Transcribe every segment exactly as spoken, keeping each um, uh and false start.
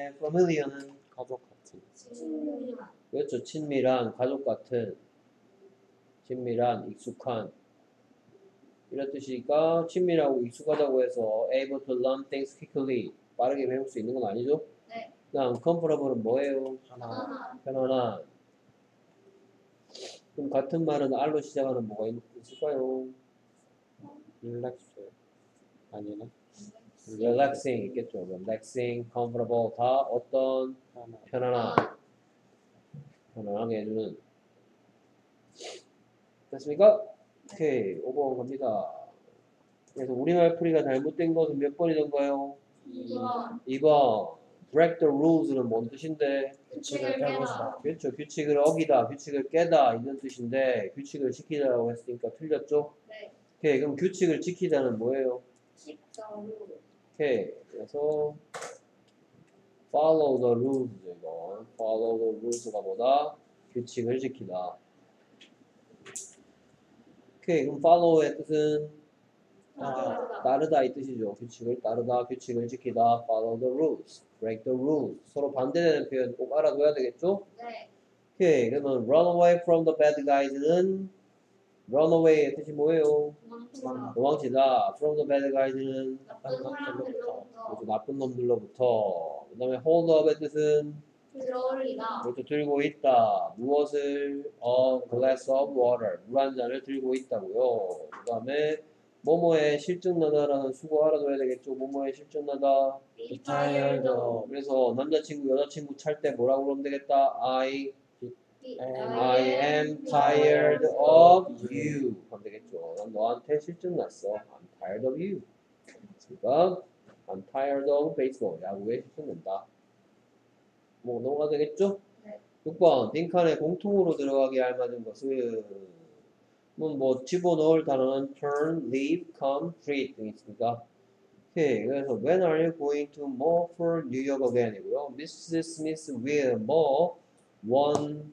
familiar는 가족 같은. 친밀한. 그렇죠. 친밀한, 가족 같은, 친밀한, 익숙한 이런 뜻이니까 친밀하고 익숙하다고 해서 able to learn things quickly 빠르게 배울 수 있는 건 아니죠? 네. 그다음 comfortable은 뭐예요? 하나. 편안한. 편안한. 그럼 같은 말은 R로 시작하는 뭐가 있- 있을까요? 릴렉스. 아니네. relaxing 있겠죠. relaxing, comfortable 다 어떤 하나. 편안한, 편안하게 해주는. 됐습니까? 오케이, 오 번 갑니다. 그래서 우리말 풀이가 잘못된 것은 몇 번이던가요? 이 번. 이 번. break the rules는 뭔 뜻인데? 규칙을 깨고자. 그렇죠. 규칙을 어기다, 규칙을 깨다 이런 뜻인데 규칙을 지키다라고 했으니까 틀렸죠? 네. 오케이, 그럼 규칙을 지키다는 뭐예요? 식사로. 오케이, 그래서 follow the rules 이건 follow the rules가 뭐다? 규칙을 지키다. 오케이, 그럼 follow의 뜻은 따르다. 따르다 이 뜻이죠. 규칙을 따르다, 규칙을 지키다, follow the rules, break the rules. 서로 반대되는 표현 꼭 알아둬야 되겠죠? 네. 오케이, 그러면 run away from the bad guys는 run away의 뜻이 뭐예요? 도망치다. 도망치다. from the bad guys는 나쁜 사람들로부터. 그렇죠, 나쁜 놈들로부터. 그 다음에 hold up의 뜻은 들어올리다. 그렇죠, 들고 있다. 무엇을? a glass of water. 물 한 잔을 들고 있다고요. 그 다음에 뭐뭐에 실증나다라는 수고 알아둬야 되겠죠. 뭐뭐에 실증나다. retired of. 그래서 남자친구, 여자친구 찰 때 뭐라고 그러면 되겠다. I, I am tired of you. 하면 되겠죠. 난 너한테 실증났어. I'm tired of you. 그러니까 I'm tired of baseball. 야구에 실증난다. 뭐 넘어가도 되겠죠? 네. 육 번 빈칸에 공통으로 들어가게 할 만한 것은 뭐, 뭐 집어넣을 단어는 turn, leave, come, treat 등이 있습니다. 오케이, 그래서 when are you going to more for New York again 이고요. 미스 Smith will more one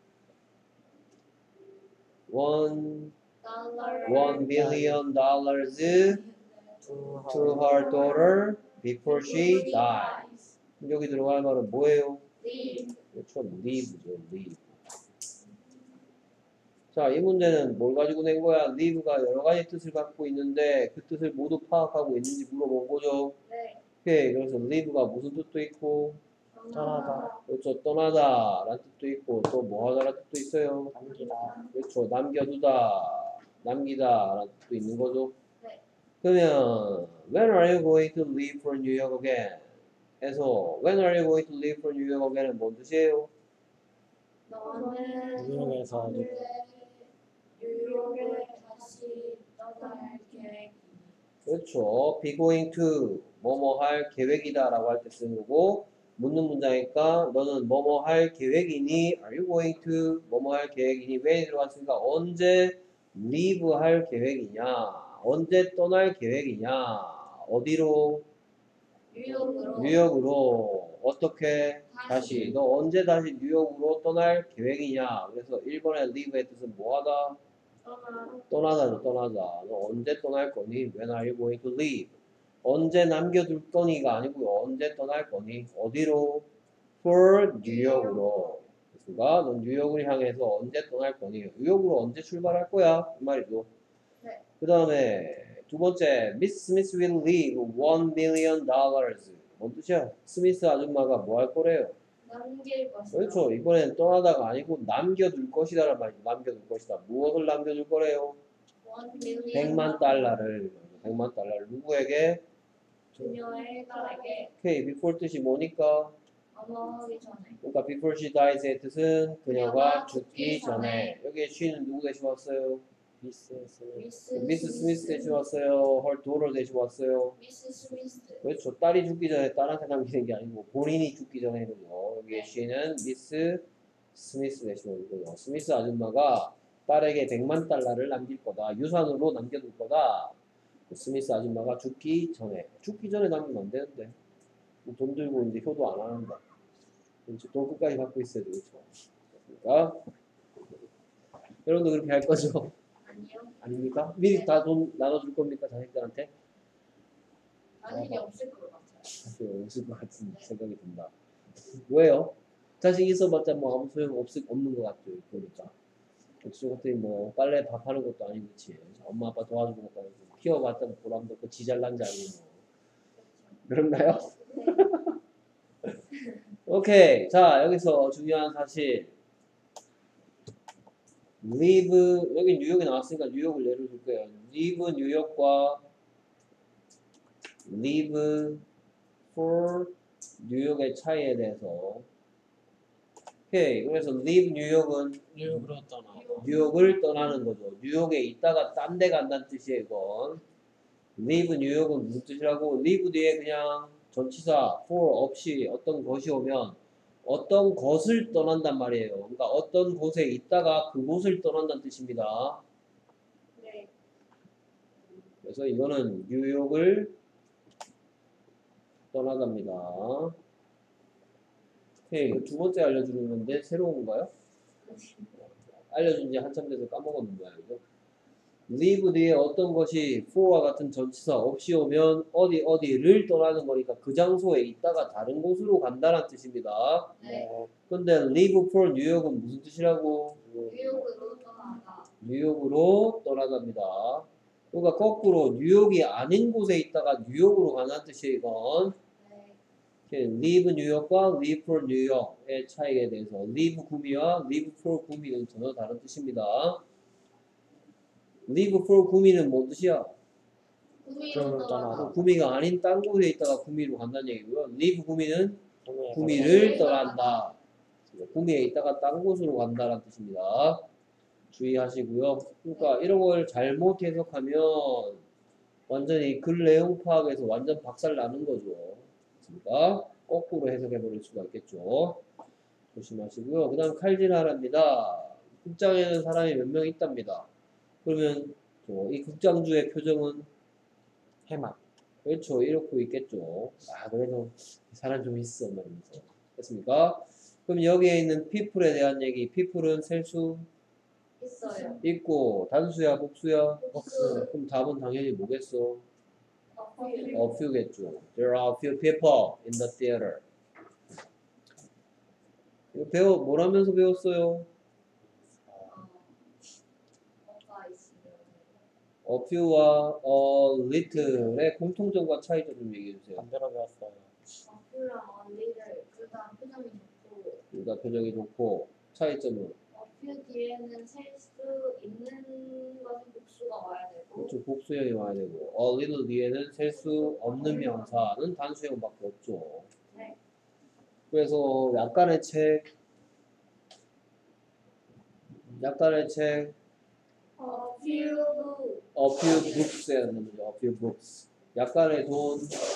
one one million dollars to her daughter before she dies. 여기 들어갈 말은 뭐예요? leave. 그렇죠, leave죠, leave. 자, 이 문제는 뭘 가지고 낸 거야? leave가 여러 가지 뜻을 갖고 있는데 그 뜻을 모두 파악하고 있는지 물어본 거죠. 네. 오케이, 그래서 leave가 무슨 뜻도 있고, 떠나다. 그렇죠, 떠나다 라는 뜻도 있고 또 뭐 하다라는 뜻도 있어요. 남기다. 그렇죠, 남겨두다, 남기다 라는 뜻도 있는 거죠. 네. 그러면 when are you going to leave for New York again? 해서 when are you going to leave for New York again은 뭔 뜻이에요? 너는 뉴욕에서 오늘 뉴욕에 다시 떠날 계획. 그렇죠. be going to 뭐뭐 할 계획이다 라고 할 때 쓰는 거고 묻는 문장이니까 너는 뭐뭐 할 계획이니? Are you going to 뭐뭐 할 계획이니? when이 들어갔으니까 언제 leave 할 계획이냐? 언제 떠날 계획이냐? 어디로? 뉴욕으로. 뉴욕으로. 어떻게? 다시. 너 언제 다시 뉴욕으로 떠날 계획이냐? 그래서 일 번의 leave의 뜻은 뭐하다? 떠나. 떠나다죠, 떠나다. 너 언제 떠날 거니? When are you going to leave? 언제 남겨둘 거니가 아니고요. 언제 떠날 거니? 어디로? For 뉴욕으로. 그러니까 넌 뉴욕을 향해서 언제 떠날 거니? 뉴욕으로 언제 출발할 거야? 이 말이죠. 네. 그 다음에 두 번째, Miss Smith will leave one million dollars. 뭔 뜻이야? 스미스 아줌마가 뭐 할 거래요? 남길 것이다. 그렇죠. 이번엔 떠나다가 아니고 남겨둘 것이다란 말이죠. 남겨둘 것이다. 무엇을 남겨둘 거래요? 원 밀리언 백만 달러를. 백만 달러를 누구에게? 그녀의 딸에게 오케이, before 뜻이 뭐니까? 넘어가기 전에. 그러니까 before she dies의 뜻은 그녀가 죽기 전에. 여기에 she는 누구 대신 왔어요? 미스 스미스. 미스 미스 스미스 대신 왔어요. her daughter 대신 왔어요. 미스 스미스. 그렇죠. 딸이 죽기 전에 딸한테 남기는 게 아니고 본인이 죽기 전에 하는 거. 여기에 네. she는 미스 스미스 대신 온 거예요. 스미스 아줌마가 딸에게 백만 달러를 남길 거다. 유산으로 남겨둘 거다. 스미스 아줌마가 죽기 전에. 죽기 전에 남기면 안 되는데. 돈 들고 이제 효도 안 하는다. 이제 돈 끝까지 갖고 있어야 되겠죠. 그러니까 여러분도 그렇게 할 거죠? 아니요. 아닙니까? 미리 다 돈 나눠줄 겁니까? 자식들한테? 자신이 없을 것 같아요. 사실 없을 것 같은 생각이 든다. 왜요? 자식 있어봤자 뭐 아무 소용 없, 없는 것 같죠. 그러니까. 저 같은 뭐 빨래 밥 하는 것도 아니고 그치. 엄마 아빠 도와주는 것도 아니고 키워봤자 뭐 보람도 없고 지 잘난 지 아니고 뭐. 그런가요? 오케이. 자 여기서 중요한 사실 live 여기 뉴욕이 나왔으니까 뉴욕을 예를 들게요. live 뉴욕과 live for 뉴욕의 차이에 대해서 오케이. 그래서 live 뉴욕은 뉴욕으로 떠나. 뉴욕을 떠나는 거죠. 뉴욕에 있다가 딴 데 간다는 뜻이에요, 이건. live 뉴욕은 무슨 뜻이라고? live 뒤에 그냥 전치사 for 없이 어떤 것이 오면 어떤 것을 떠난단 말이에요. 그러니까 어떤 곳에 있다가 그곳을 떠난다는 뜻입니다. 네. 그래서 이거는 뉴욕을 떠나갑니다. 오케이. 두 번째 알려주는 건데 새로운 건가요? 알려준 지 한참 돼서 까먹었는 모양이죠. live 뒤에 어떤 것이 for와 같은 전치사 없이 오면 어디 어디를 떠나는 거니까 그 장소에 있다가 다른 곳으로 간다는 뜻입니다. 네. 근데 live for 뉴욕은 무슨 뜻이라고? 뉴욕으로 떠나가. 뉴욕으로 떠나갑니다. 그러니까 거꾸로 뉴욕이 아닌 곳에 있다가 뉴욕으로 가는 뜻이에요, 이건. 네. live 뉴욕과 live for 뉴욕의 차이에 대해서 live 구미와 live for 구미는 전혀 다른 뜻입니다. live for 구미는 뭔 뜻이야? 구미로 떠나가. 구미가 아닌 딴 곳에 있다가 구미로 간다는 얘기고요. live 구미는 구미에서 구미를 떠난다. 구미에 있다가 딴 곳으로 간다는 뜻입니다. 주의하시고요. 그러니까 이런 걸 잘못 해석하면 완전히 글 내용 파악에서 완전 박살 나는 거죠. 그러니까 거꾸로 해석해 버릴 수가 있겠죠. 조심하시고요. 그 다음 칼질하랍니다. 국장에는 사람이 몇 명 있답니다. 그러면 이 국장주의 표정은 해마. 그렇죠. 이렇게 있겠죠. 아 그래도 사람 좀 있어 말이면서 됐습니까? 그럼 여기에 있는 people에 대한 얘기. people은 셀 수 있어요. 있고 단수야 복수야? 복수. 그럼 답은 당연히 뭐겠어? 어필. A few겠죠. There are a few people in the theater. 이거 배워 뭘 하면서 배웠어요? 뭐가 있어요? A few와 a little의 공통점과 차이점 좀 얘기해 주세요. 반대로 배웠어요. 어필랑 언니를 그다음 표정이 좋고 그러니까 표정이 좋고 차이점은 어필 뒤에는 셀 수 있는 것은 복수가 와야 되고 그렇죠. 복수형이 와야 되고 a little 뒤에는 셀 수 없는 명사는 단수형밖에 없죠. 네. 그래서 약간의 책 약간의 책 어필 a few books에 넣는 거죠. a few books 약간의 돈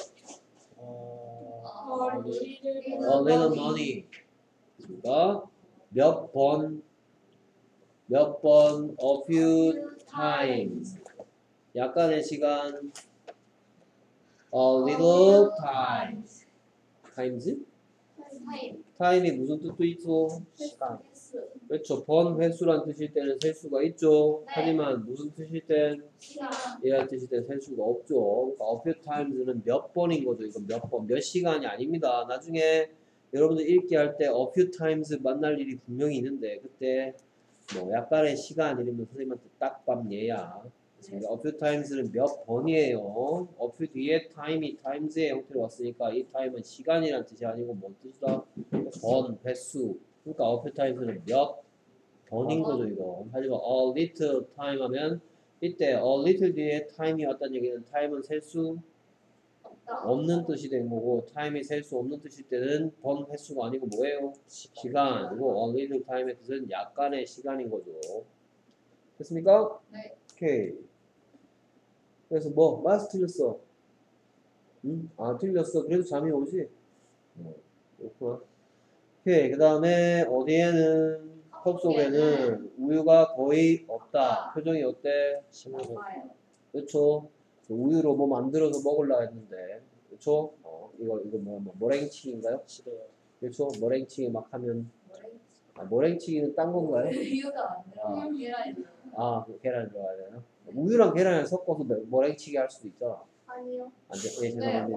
어, 어, 어디? a little money 그러니까 몇 번, 몇 번, a few times. 약간의 시간, a little time. times? 타임 time이 무슨 뜻도 있어? 시간. 횟수 그렇죠. 번 횟수란 뜻일 때는 셀 수가 있죠. 네. 하지만 무슨 뜻일 땐 시간 얘가 뜻일 땐 셀 수가 없죠. 그러니까 a few times는 몇 번인 거죠. 이건 몇 번, 몇 시간이 아닙니다. 나중에 여러분들 읽기 할 때 a few times 만날 일이 분명히 있는데 그때 뭐 약간의 시간 이러면 선생님한테 딱밤 얘야. 그래서 a few times는 몇 번이에요. a few 뒤에 time이 times의 형태로 왔으니까 이 time은 시간이란 뜻이 아니고 뭔 뜻이다? 번, 횟수. 그러니까 a few times는 몇 번인 거죠 이거. 하지만 a little time 하면 이때 a little 뒤에 time이 왔다는 얘기는 time은 셀 수 없다 없는 뜻이 된 거고 time이 셀 수 없는 뜻일 때는 번 횟수가 아니고 뭐예요? 시간. 그리고 a little time의 뜻은 약간의 시간인 거죠. 됐습니까? 네. 오케이. 그래서 뭐 마스 틀렸어. 응? 아 틀렸어. 그래도 잠이 오지? 어, 그렇구나. 오케이. 그 다음에 어디에는 컵 속에는 우유가 거의 없다. 표정이 어때? 심리. 봐요 그렇죠. 우유로 뭐 만들어서 먹으려고 했는데 그렇죠? 어, 이거 이거 뭐, 뭐 머랭치기인가요? 싫어요. 그렇죠? 머랭치기 막 하면 뭐래? 아, 머랭치기는 딴 건가요? 우유가 안 들어 아. 계란이요 아, 그 계란 들어가야 되나? 우유랑 계란을 섞어서 머- 머랭치기 할 수도 있잖아. 아니요 안 돼, 예, 죄송합니다.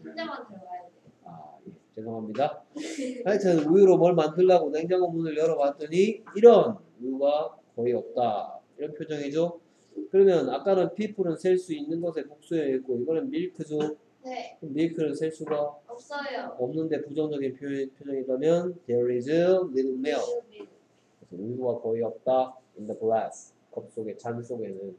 현재만 들어가야 돼요. 아, 예, 죄송합니다. 하여튼 우유로 뭘 만들려고 냉장고 문을 열어봤더니 이런 우유가 거의 없다. 이런 표정이죠. 그러면 아까는 people은 셀 수 있는 것에 복수형이었고 이번엔 밀크죠. 네, 그럼 밀크는 셀 수가 없어요. 없는데 부정적인 표, 표정이라면 there is little milk. 밀, 밀. 그래서 우유가 거의 없다. in the glass. 컵 속에, 잔 속에는.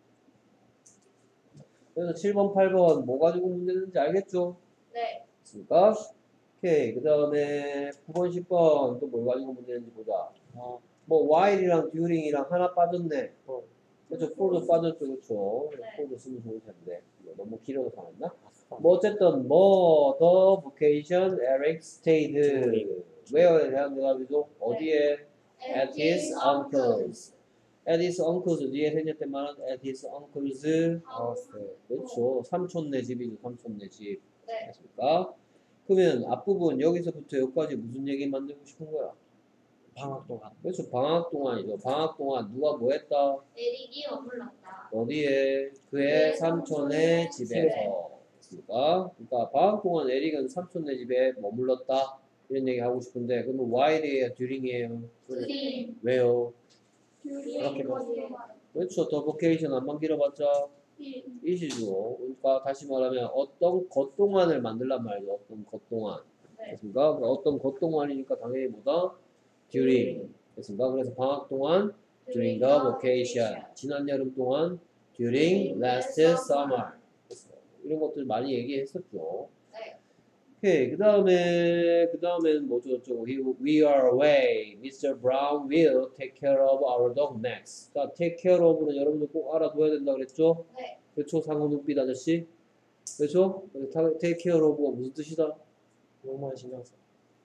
그래서 칠 번, 팔 번 뭐 가지고 문제 냈는지 알겠죠? 네, 됐습니까? 오케이. 그 다음에 구 번, 십 번 또 뭘 가지고 문제 냈는지 보자. 어, 뭐 while이랑 during이랑 하나 빠졌네. 어. 그렇죠. for도 빠졌죠. 그렇죠. 네. for도 쓰면 좋을 텐데. 이거 너무 길어서 잘했나? 뭐 어쨌든 뭐 the vacation Eric stayed where에 대한 대답이죠. 어디에? At his uncle's. At his uncle's 뒤에 생겼던 말은 at his uncle's 하우스. 그렇죠. 삼촌네 집이죠. 삼촌네 집. 네, 됐습니까? 그러면 앞부분 여기서부터 여기까지 무슨 얘기 만들고 싶은 거야? 방학 동안. 그렇죠. 방학 동안이죠. 방학 동안 누가 뭐 했다? 에릭이 머물렀다. 어디에? 그의 삼촌의 집에서. 됐습니까? 그러니까 방학 동안 에릭은 삼촌네 집에 머물렀다. 이런 얘기 하고 싶은데 그러면 while이에요? during이에요? 드림, 왜요? 이렇게 그렇죠. 더 vocation 안만 길어봤자 이시죠. 그러니까 다시 말하면 어떤 것 동안을 만들란 말이죠. 어떤 것 동안. 네. 됐습니까? 그러니까 어떤 것 동안이니까 당연히 뭐다? during. 됐습니까? 그래서 방학 동안 during the vacation. 지난 여름 동안 during last summer. 이런 것들 많이 얘기했었죠. 네, 오케이. 그 다음에, 그 다음에는 뭐죠? 저, we, we are away. mister Brown will take care of our dog next. 자, take care of는 여러분들 꼭 알아둬야 된다 그랬죠? 네, 그렇죠? 상호 눈빛 아저씨. 그렇죠? 그래서 take care of가 무슨 뜻이다? 너무만 신경 써.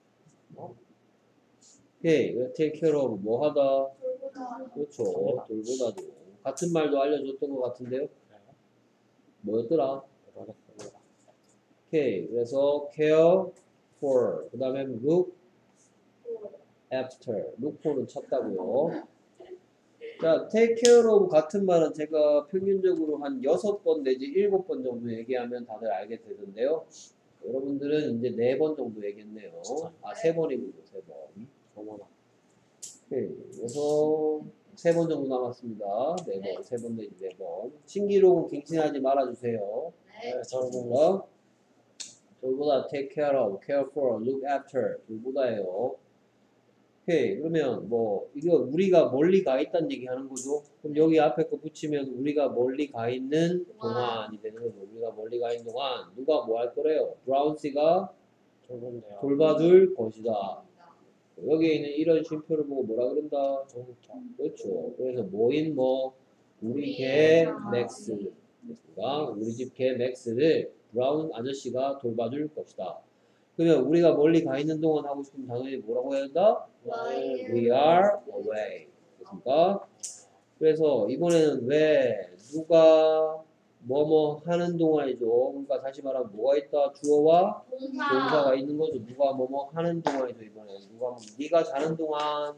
오케이. take care of 뭐 하다? 돌보다, 그렇죠. 돌보다. 돌보다죠. 같은 말도 알려줬던 것 같은데요? 뭐였더라? 모르겠습니다. 오케이. 그래서 care for. 그 다음에 look after. look for는 찾다고요. 자, take care of 같은 말은 제가 평균적으로 한 여섯 번 내지 일곱 번 정도 얘기하면 다들 알게 되던데요. 여러분들은 이제 네 번 정도 얘기했네요. 아, 세 번이군요, 세 번. 어머나. 오케이. 그래서 세 번 정도 남았습니다. 네 번, 세 번 내지 네 번. 신기록은 갱신하지 말아주세요. 네, 네, 저는 뭔가 돌보다 take care of, care for, look after 돌보다예요. 오케이. 그러면 뭐 이거 우리가 멀리 가 있다는 얘기 하는 거죠. 그럼 여기 앞에 거 붙이면 우리가 멀리 가 있는 동안이 되는 거죠. 우리가 멀리 가 있는 동안 누가 뭐 할 거래요? 브라운씨가 좋은데요. 돌봐줄 것이다. 여기에 있는 이런 쉼표를 보고 뭐라 그런다? 좋다. 그렇죠. 그래서 뭐인 뭐 우리 개 맥스 됐습니다. 우리 집 개 맥스를 브라운 아저씨가 돌봐줄 것이다. 그러면 우리가 멀리 가 있는 동안 하고 싶으면 당연히 뭐라고 해야 된다? We are away. 됐습니까? 그래서 이번에는 왜 누가 뭐뭐 하는 동안이죠. 그러니까 다시 말하면 뭐가 있다? 주어와 동사, 동사가 있는 거죠. 누가 뭐뭐 하는 동안이죠. 이번에 누가 네가 자는 동안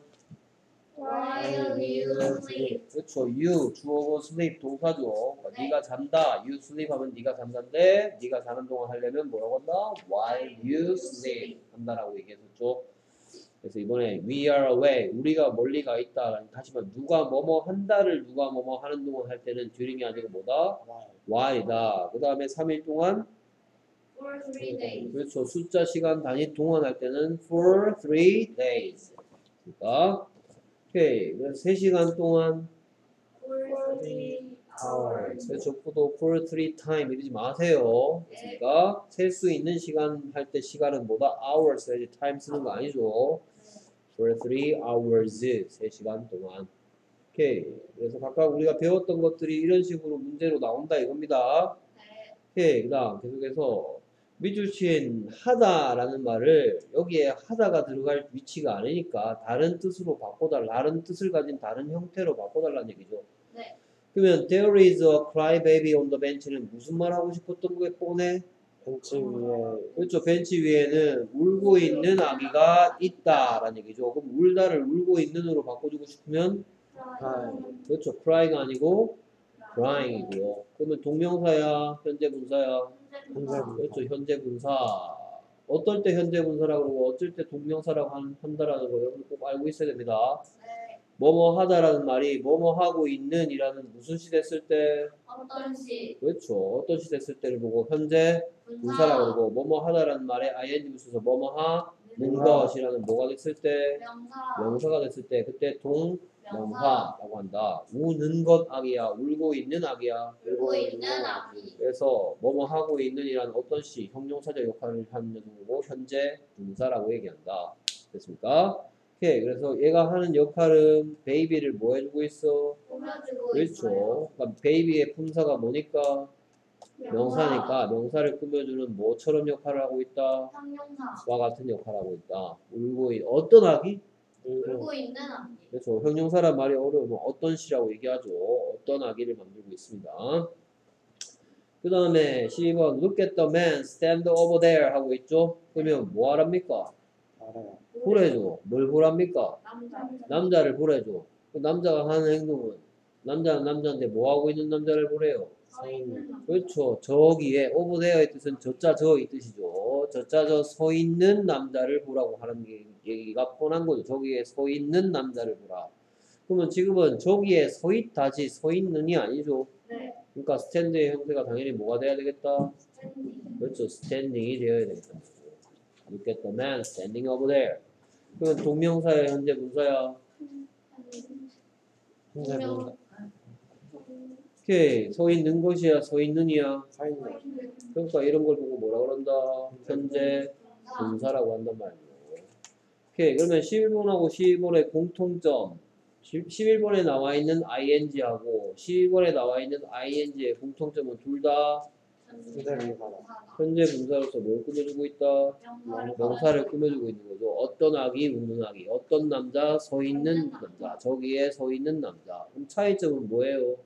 while you sleep. 그렇죠. you 주어고 sleep 동사죠. 그러니까 네. 네가 잔다. you sleep 하면 네가 잔다인데 네가 자는 동안 하려면 뭐라고 한다? while you sleep 한다라고 얘기했었죠. 그래서 이번에 we are away 우리가 멀리 가 있다. 다시 말하면 누가 뭐뭐 한다를 누가 뭐뭐 하는 동안 할 때는 during이 아니고 뭐다? while이다. 그 다음에 삼 일 동안 for three days. 그렇죠. 숫자 시간 단위 동안 할 때는 for three days. 그러니까 오케이. 그래서 세 시간 동안 for three hours. 그렇죠. 또 for three time 이러지 마세요. 그러니까 셀 수 있는 시간 할 때 시간은 뭐다? hours 해야지 time 쓰는 거 아니죠. for three hours 세 시간 동안. 오케이. 그래서 각각 우리가 배웠던 것들이 이런 식으로 문제로 나온다 이겁니다. 네, 오케이. 그다음 계속해서 미주신 하다라는 말을 여기에 하다가 들어갈 위치가 아니니까 다른 뜻으로 바꿔달라. 다른 뜻을 가진 다른 형태로 바꿔달라는 얘기죠. 네, 그러면 there is a crybaby on the bench는 무슨 말 하고 싶었던 게 뻔해? 벤치 위에 그렇죠. 벤치 위에는 울고 있는 아기가 있다라는 얘기죠. 그럼 울다를 울고 있는으로 바꿔주고 싶으면 그렇죠. cry가 아니고 crying이고요. 그러면 동명사야, 현재 분사야. 분사. 그렇죠. 현재 분사. 어떨 때 현재 분사라고 그러고 어쩔 때 동명사라고 한- 한다라는 거 여러분 꼭 알고 있어야 됩니다. 네. 뭐뭐 하다라는 말이 뭐뭐 하고 있는 이라는 무슨 시대 쓸 때 어떤 시 그렇죠. 어떤 시대 쓸 때를 보고 현재 분사라고 그러고 뭐뭐 하다라는 말에 아이엔지 붙여서 뭐뭐 하는 것이라는 뭐가 됐을 때 명사. 명사가 됐을 때 그때 동명사라고 한다. 우는 것 악이야. 울고 있는 악이야. 울고 있는 아기. 그래서 뭐뭐 하고 있는이란 어떤 시 형용사적 역할을 하는 거고 현재 분사라고 얘기한다. 됐습니까? 오케이. 그래서 얘가 하는 역할은 베이비를 뭐 해주고 있어? 꾸며주고 있어요. 그렇죠. 그러니까 베이비의 품사가 뭐니까? 명사니까 명사를 꾸며주는 뭐처럼 역할을 하고 있다? 형용사. 와 같은 역할을 하고 있다. 울고 있 어떤 아기? 울고 울고 있는 아기. 그렇죠. 형용사란 말이 어려우면 어떤 시라고 얘기하죠. 어떤 아기를 만들고 있습니다. 그 다음에 십 번 Look at the man stand over there 하고 있죠. 그러면 뭐 하랍니까? 알아요. 보래줘. 뭘 보랍니까? 남자. 남자를 보래줘. 그 남자가 하는 행동은 남자는 남자인데 뭐 하고 있는 남자를 보래요? 서 있는 남자. 그렇죠. 저기에 over there의 뜻은 저자 저의 뜻이죠. 저자 저 서 있는 남자를 보라고 하는 게 얘기가 뻔한 거죠. 저기에 서 있는 남자를 보라. 그러면 지금은 저기에 서 있다지 서 있는이 아니죠. 네. 그러니까 스탠드의 형태가 당연히 뭐가 돼야 되겠다? 스탠딩. 그렇죠. 스탠딩이 되어야 되겠다. Look at the man standing over there. 그건 동명사야, 현재 분사야. 현재 분사. 오케이. 서 있는 것이야, 서 있는이야. 서 있는. 그러니까 이런 걸 보고 뭐라 그런다? 현재 분사라고 한단 말이에요. 오케이. 그러면 십일 번하고 십이 번의 공통점. 십일 번에 나와 있는 ing하고 십이 번에 나와 있는 ing의 공통점은 둘 다 현재 분사다. 현재 분사로서 뭘 꾸며주고 있다? 명사를 명사를 꾸며주고 있는 거죠. 어떤 아기, 우는 아기, 어떤 남자, 서 있는 남자, 저기에 서 있는 남자. 그럼 차이점은 뭐예요?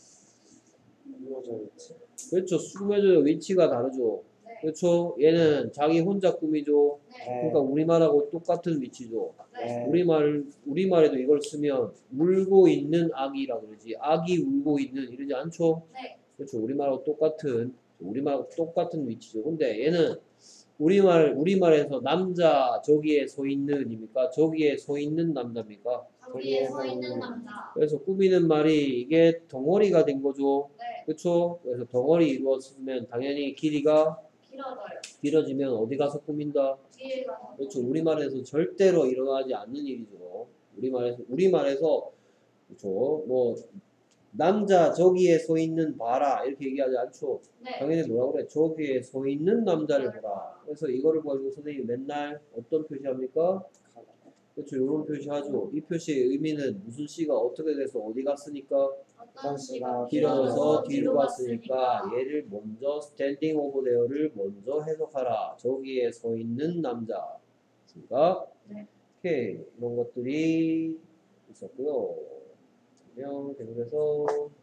꾸며져 있지. 그렇죠. 꾸며줘요. 위치가 다르죠. 네. 그렇죠. 얘는 자기 혼자 꾸미죠. 네. 그러니까 우리말하고 똑같은 위치죠. 네. 우리말, 우리말에도 이걸 쓰면 울고 있는 아기라 그러지. 아기 울고 있는 이러지 않죠? 네. 그렇죠. 우리말하고 똑같은, 우리말하고 똑같은 위치죠. 근데 얘는 우리말, 우리말에서 남자 저기에 서 있는입니까? 저기에 서 있는 남자입니까? 저기에 서 있는 남자. 그래서 꾸미는 말이 이게 덩어리가 된 거죠. 네. 그렇죠? 그래서 덩어리 이루었으면 당연히 길이가 길어져요. 길어지면 어디 가서 꾸민다? 뒤에 가서. 그렇죠. 우리말에서 절대로 일어나지 않는 일이죠. 우리말에서 우리말에서 그렇죠. 뭐 남자 저기에 서 있는 봐라 이렇게 얘기하지 않죠. 네. 당연히 뭐라 그래? 저기에 서 있는 남자를 보라. 그래서 이거를 가지고 선생님이 맨날 어떤 표시합니까? 그렇죠. 이런 표시하죠. 이 표시의 의미는 무슨 시가 어떻게 돼서 어디 갔으니까 어떤 시가 길어서 뒤로 갔으니까 얘를 먼저 standing over there를 먼저 해석하라. 저기에 서 있는 남자. 있습니까? 네. 오케이. 이런 것들이 있었고요. 그러면 계속해서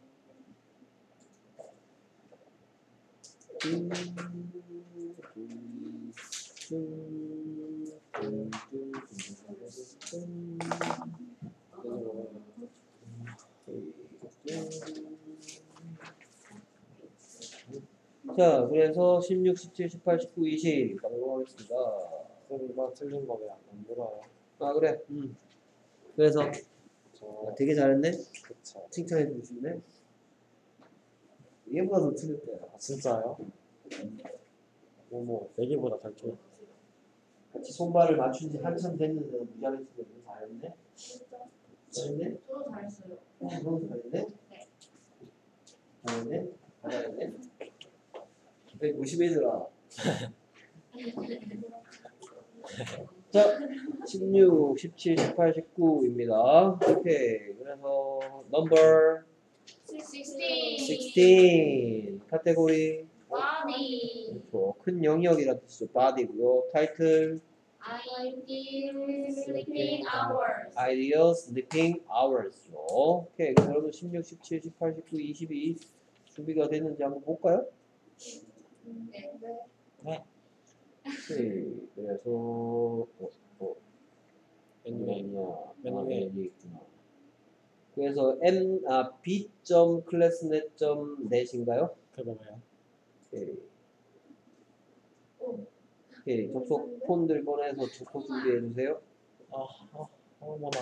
음, 음, 음, 음, 음, 음, 자, 그래서 십육, 십칠, 십팔, 십구, 이십 넘어가겠습니다. 그럼 이거 틀린 거 왜 안 물어요? 아, 그래. 음. 그래서 저 되게 잘했네. 그쵸. 칭찬해 주시네. 얘보다 더 틀렸대. 아 진짜요? 뭐뭐 내기보다 잘 쳐. 같이 손발을 맞춘 지 한참 됐는데 무장했으면 잘했네. 잘했네. 저도 잘했어요. 너도 잘했네. 네. 잘했네. 잘했네. 왜 무심해져라. 자, 십육, 십칠, 십팔, 십구입니다. 오케이. 그래서 넘버 식스틴. 십육 카테고리 바디. 그렇죠. 큰 영역이라는 뜻이죠. body고요. 타이틀 Ideal sleeping hours. ideal sleeping hours죠. 오케이. 그럼 여러분 십육, 십칠, 십팔, 십구, 이십이 준비가 됐는지 한번 볼까요? 네. 오케이. 그래서 어, 어, 맨 위에 아니야. 맨 아, 위에. 여기 있구나. 그래서 m 아 b.classnet.net인가요? 그거 왜요? 오케이. 오케이. 접속 폰들 꺼내서 조커 준비해 주세요. 아, 아, 어머나.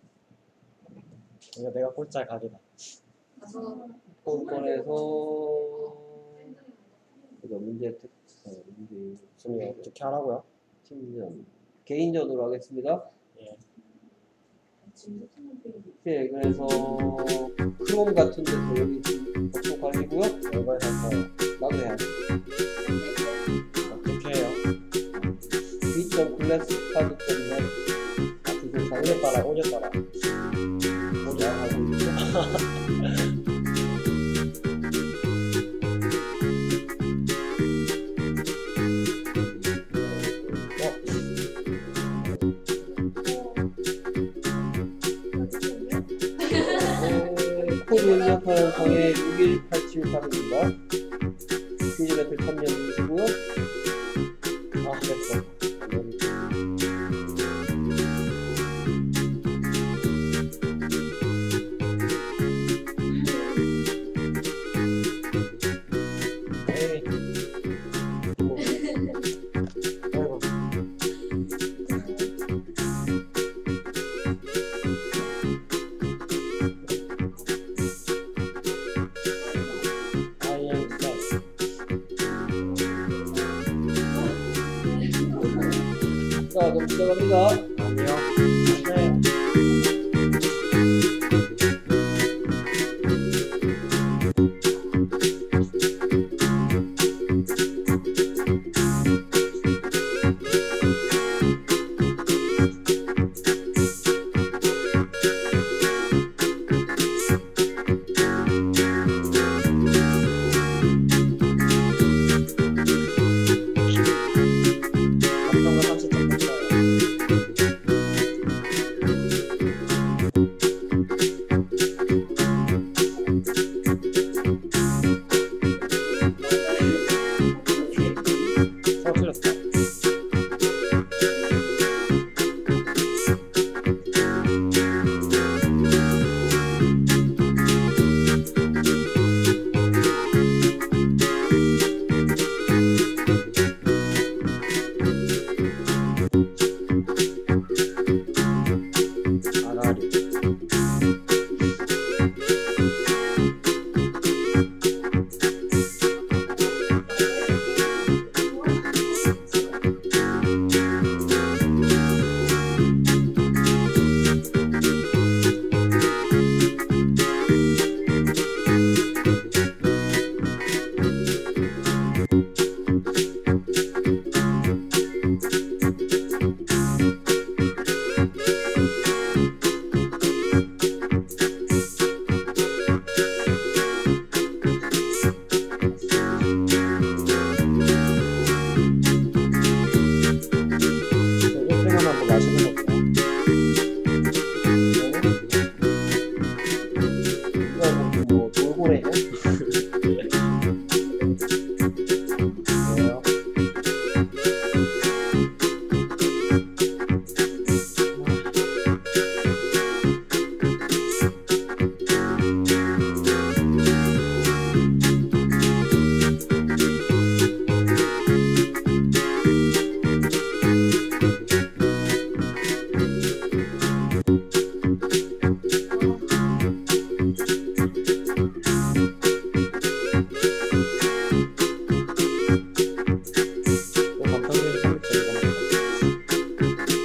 이거 내가 꼴찌 각이다. 가서 폰 꺼내서 이거 문제 특 어, 문제 지금 이거 어떻게 하라고요? 팀전 개인전으로 하겠습니다. 예. 네, 그래서 크롬 같은 데서 여기 접속하시고요. 이거에서 뭐 나도 해야지. 어떻게 해요? 비 점 클래스카드 점 넷 주소창에 오늘따라 오늘따라 뭐냐 하고 있죠. 네, 코드 입력하는 방에 육일팔칠삼입니다. 퀴즈 배틀 참여해 주시고요. 아 됐어. 에이. 뭐. 아이고. I am set. 자, 그럼 시작합니다. 아니요. 네. 감정과 삼십점 됐어요. 어, 틀렸다. 아가리. 일 등은 한번 마시는 거구나. 이거 뭐, 뭐 돌고래냐? 뭐예요? 또 감성적인 삼십점 이거 먹자.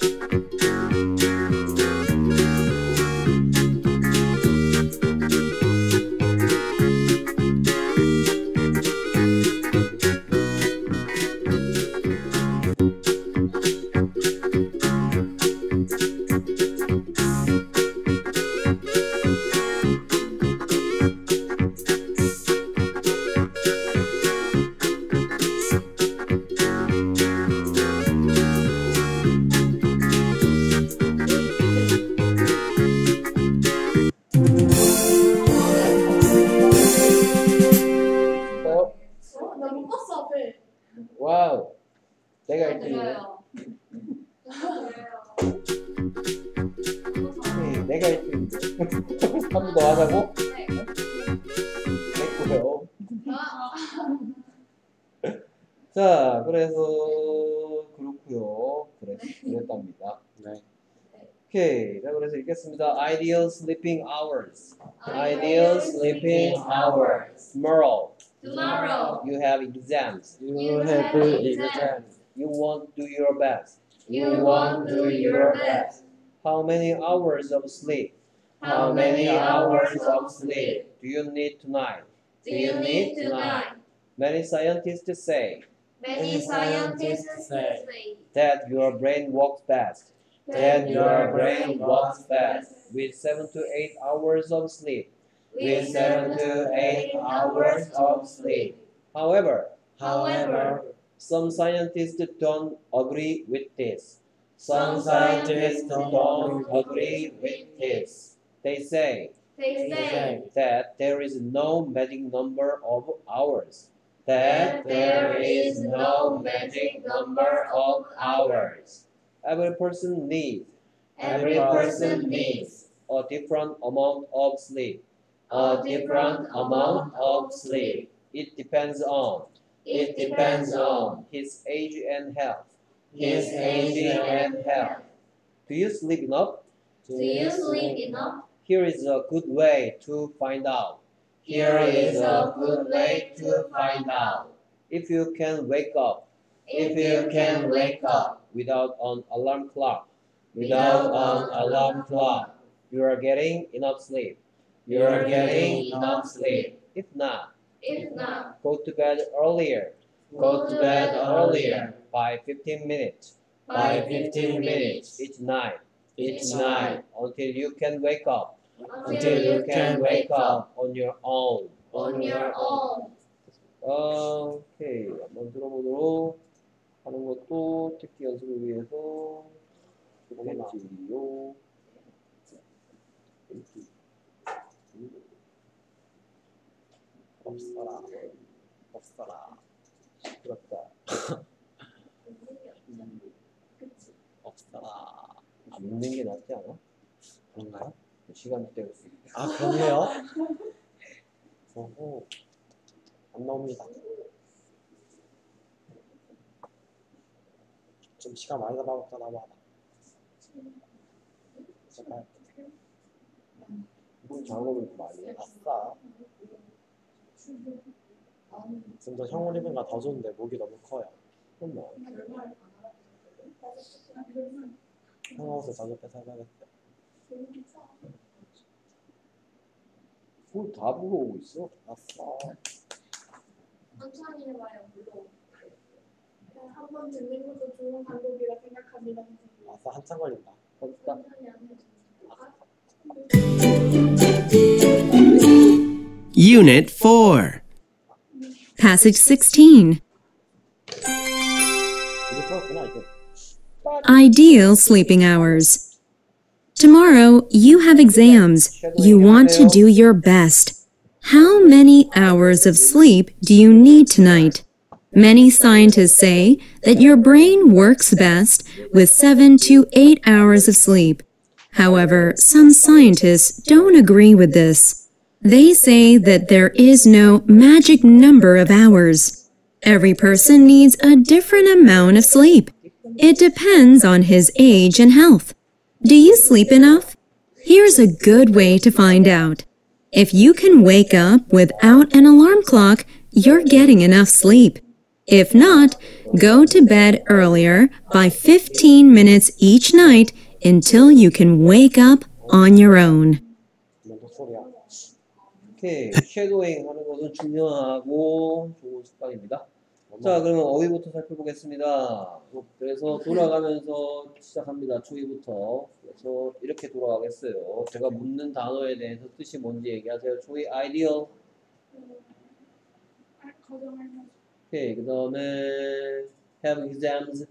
어? 나못 봤어 앞에. 와우. 내가 일 등이네. 그래요. 네, 내가 일 등인데. 한 번 더 하자고? 네. 됐고요. 아, 자, 그래서 그랬답니다. 네. 오케이. 자, 그래서 읽겠습니다. Ideal sleeping hours. Ideal sleeping hours. Tomorrow, Tomorrow. you have exams. You have exams. You won't do your best. You won't do your best. How many hours of sleep? How many hours of sleep Do you need tonight? do you need tonight? Many scientists say Many scientists say that your brain works best. that Your brain works best with seven to eight hours of sleep. with seven to eight hours of sleep. However, However, some scientists don't agree with this. Some scientists don't agree with this. They say they say that there is no magic number of hours. that there is no magic number of hours. Every person needs Every person needs a different amount of sleep. a different amount of sleep. It depends on It depends on his age and health. his age and health. Do you sleep enough? Do you sleep enough? Here is a good way to find out. Here is a good way to find out. If you can wake up If you can wake up without an alarm clock, without an alarm clock, you are getting enough sleep. you are getting enough sleep. If not, If not, go to bed earlier go to bed earlier by fifteen minutes by fifteen minutes each night each night until you can wake up until you can wake up on your own. on your own. 어, 오케이. 한번 들어보도록 하는 것도 듣기 연습을 위해서 좋겠지요. 없어라. 없어라. 그렇다. 없어라. 안 묻는 게 낫지 않아? 그런가요? 시간 때울 수 있게. 아, 그렇네요. 오호. 안 나옵니다. 좀 시간 많이 남아볼까 나와봐. 제발. 뭘 작업을 많이 해? 아싸. 지금 더 형우리빈가 더 좋은데 목이 너무 커요. 설마. 형 옷을 자주 뺏어야겠다. 그걸 다 물어오고 있어. 아싸. 천천히 해봐요, 물론. 한번 듣는 것도 좋은 방법이라 생각합니다. 아싸 한참 걸린다. 걷다. 천천히 안 해도 Unit four. Passage sixteen. 이게 풀었구나, 이제. Ideal sleeping hours. Tomorrow you have exams. You want to do your best. How many hours of sleep do you need tonight? Many scientists say that your brain works best with seven to eight hours of sleep. However, some scientists don't agree with this. They say that there is no magic number of hours. Every person needs a different amount of sleep. It depends on his age and health. Do you sleep enough? Here's a good way to find out. If you can wake up without an alarm clock, you're getting enough sleep. If not, go to bed earlier by fifteen minutes each night until you can wake up on your own. 뭔 소리야? 오케이. 쉐도잉 하는 것은 중요하고 좋은 습관입니다. 자, 그러면 어휘부터 살펴보겠습니다. 그래서 돌아가면서 시작합니다. 초이부터. 그래서 이렇게 돌아가겠어요. 제가 묻는 단어에 대해서 뜻이 뭔지 얘기하세요. 초이 아이디어. 오케이. 그 다음에 have exams.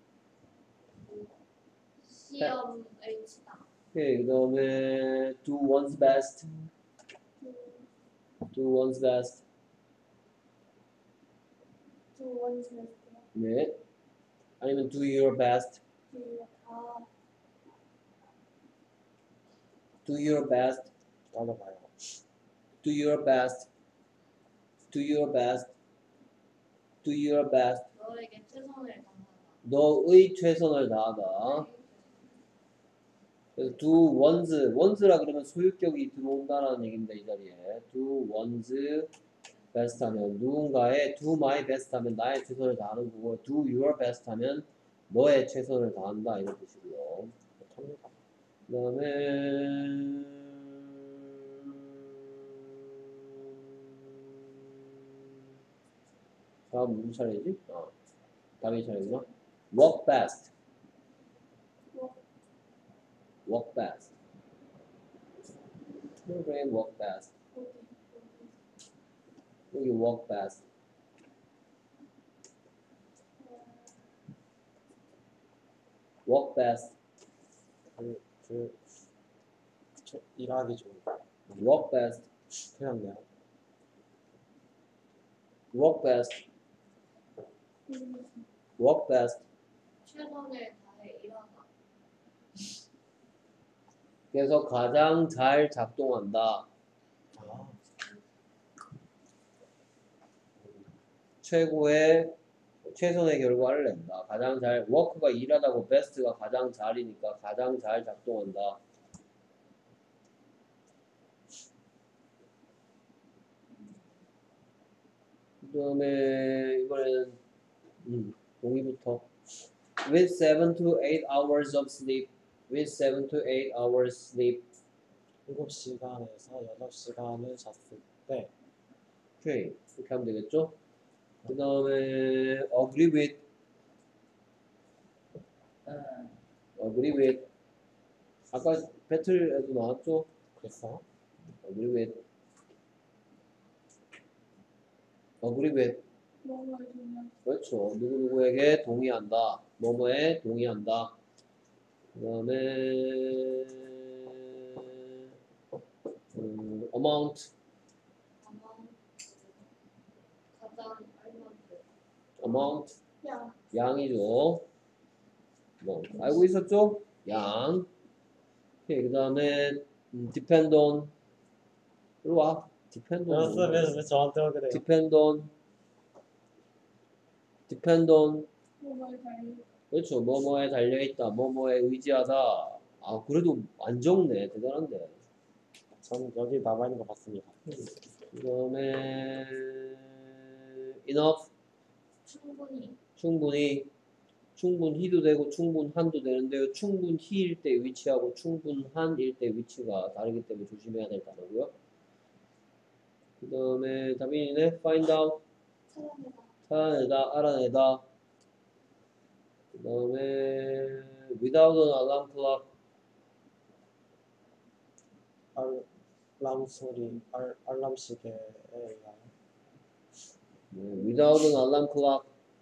시험을 치다. 오케이. 그 다음에 do one's best. do one's best. 두 번째 네. 아니면 do your best. 아, do your best. 나눠봐요. do your best. do your best. do your best. 너에게 최선을 다하다. 너의 최선을 다하다. 그래서 do one's, one's라 그러면 소유격이 들어온다라는 얘기입니다. 이 자리에 do one's best 하면 누군가의 do my best 하면 나의 최선을 다하는 거고 do your best 하면 너의 최선을 다한다 이런 뜻이고요. 못합니다. 그 다음에 다음 누구 차례지? 아, 다음이 차례구나. walk fast. walk fast. Your brain walk fast. 여기 walk fast. walk fast. 그, 그, 저, 일하기 좀 walk fast. 틀렸네요. walk fast. walk fast. 최선을 다해 일하다. 그래서 가장 잘 작동한다. 아, 최고의 최선의 결과를 낸다. 가장 잘 work가 일하다고 best가 가장 잘이니까 가장 잘 작동한다. 그 다음에 이번에는 음, 동의부터 with seven to eight hours of sleep. with seven to eight hours sleep. 일곱 시간에서 여덟 시간을 잤을 때 오케이. 이렇게 하면 되겠죠? 그 다음에 agree with. agree with. 아까 배틀에도 나왔죠? 그랬어요? agree with. agree with. 그렇죠. 누구누구에게 동의한다. 뭐뭐에 동의한다. 그 다음에 음, amount. 아마 가장 알만한 amount. 야 양이죠. 뭐 알고 있었죠? 양. 오케이. 그 다음에 음, depend on. 이리 와. depend on. 왜, 왜, 왜 저한테 왜 그래요? depend on. depend on. 그렇죠. 뭐뭐에 달려있다. 뭐뭐에 의지하다. 아, 그래도 안 적네. 대단한데. 전 여기 남아있는 거 봤습니다. 그 다음에 enough. 충분히 충분히. 충분히도 되고 충분한도 되는데요. 충분히일 때 위치하고 충분한일 때 위치가 다르기 때문에 조심해야 될 단어고요. 그 다음에 다빈이네. find out. 찾아내다 찾아내다. 알아내다. 그 다음에 without an alarm clock. 알람 소리, 알, 알람 시계에 의하여 네, without an alarm clock.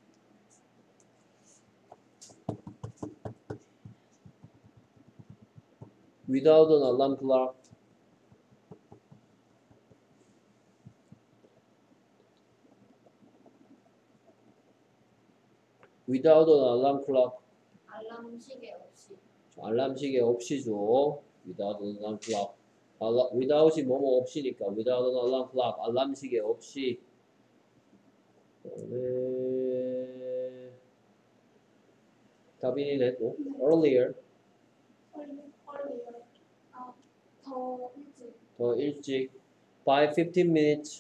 without an alarm clock. without an alarm clock. 알람 시계 없이 알람 시계 없이죠. without an alarm clock. 알라, without이 뭐뭐 없이니까 without an alarm clock. 알람 시계 없이. 그다음에 다빈이네 또 earlier. 빨리 빨리 아더 일찍 더 일찍. by fifteen minutes.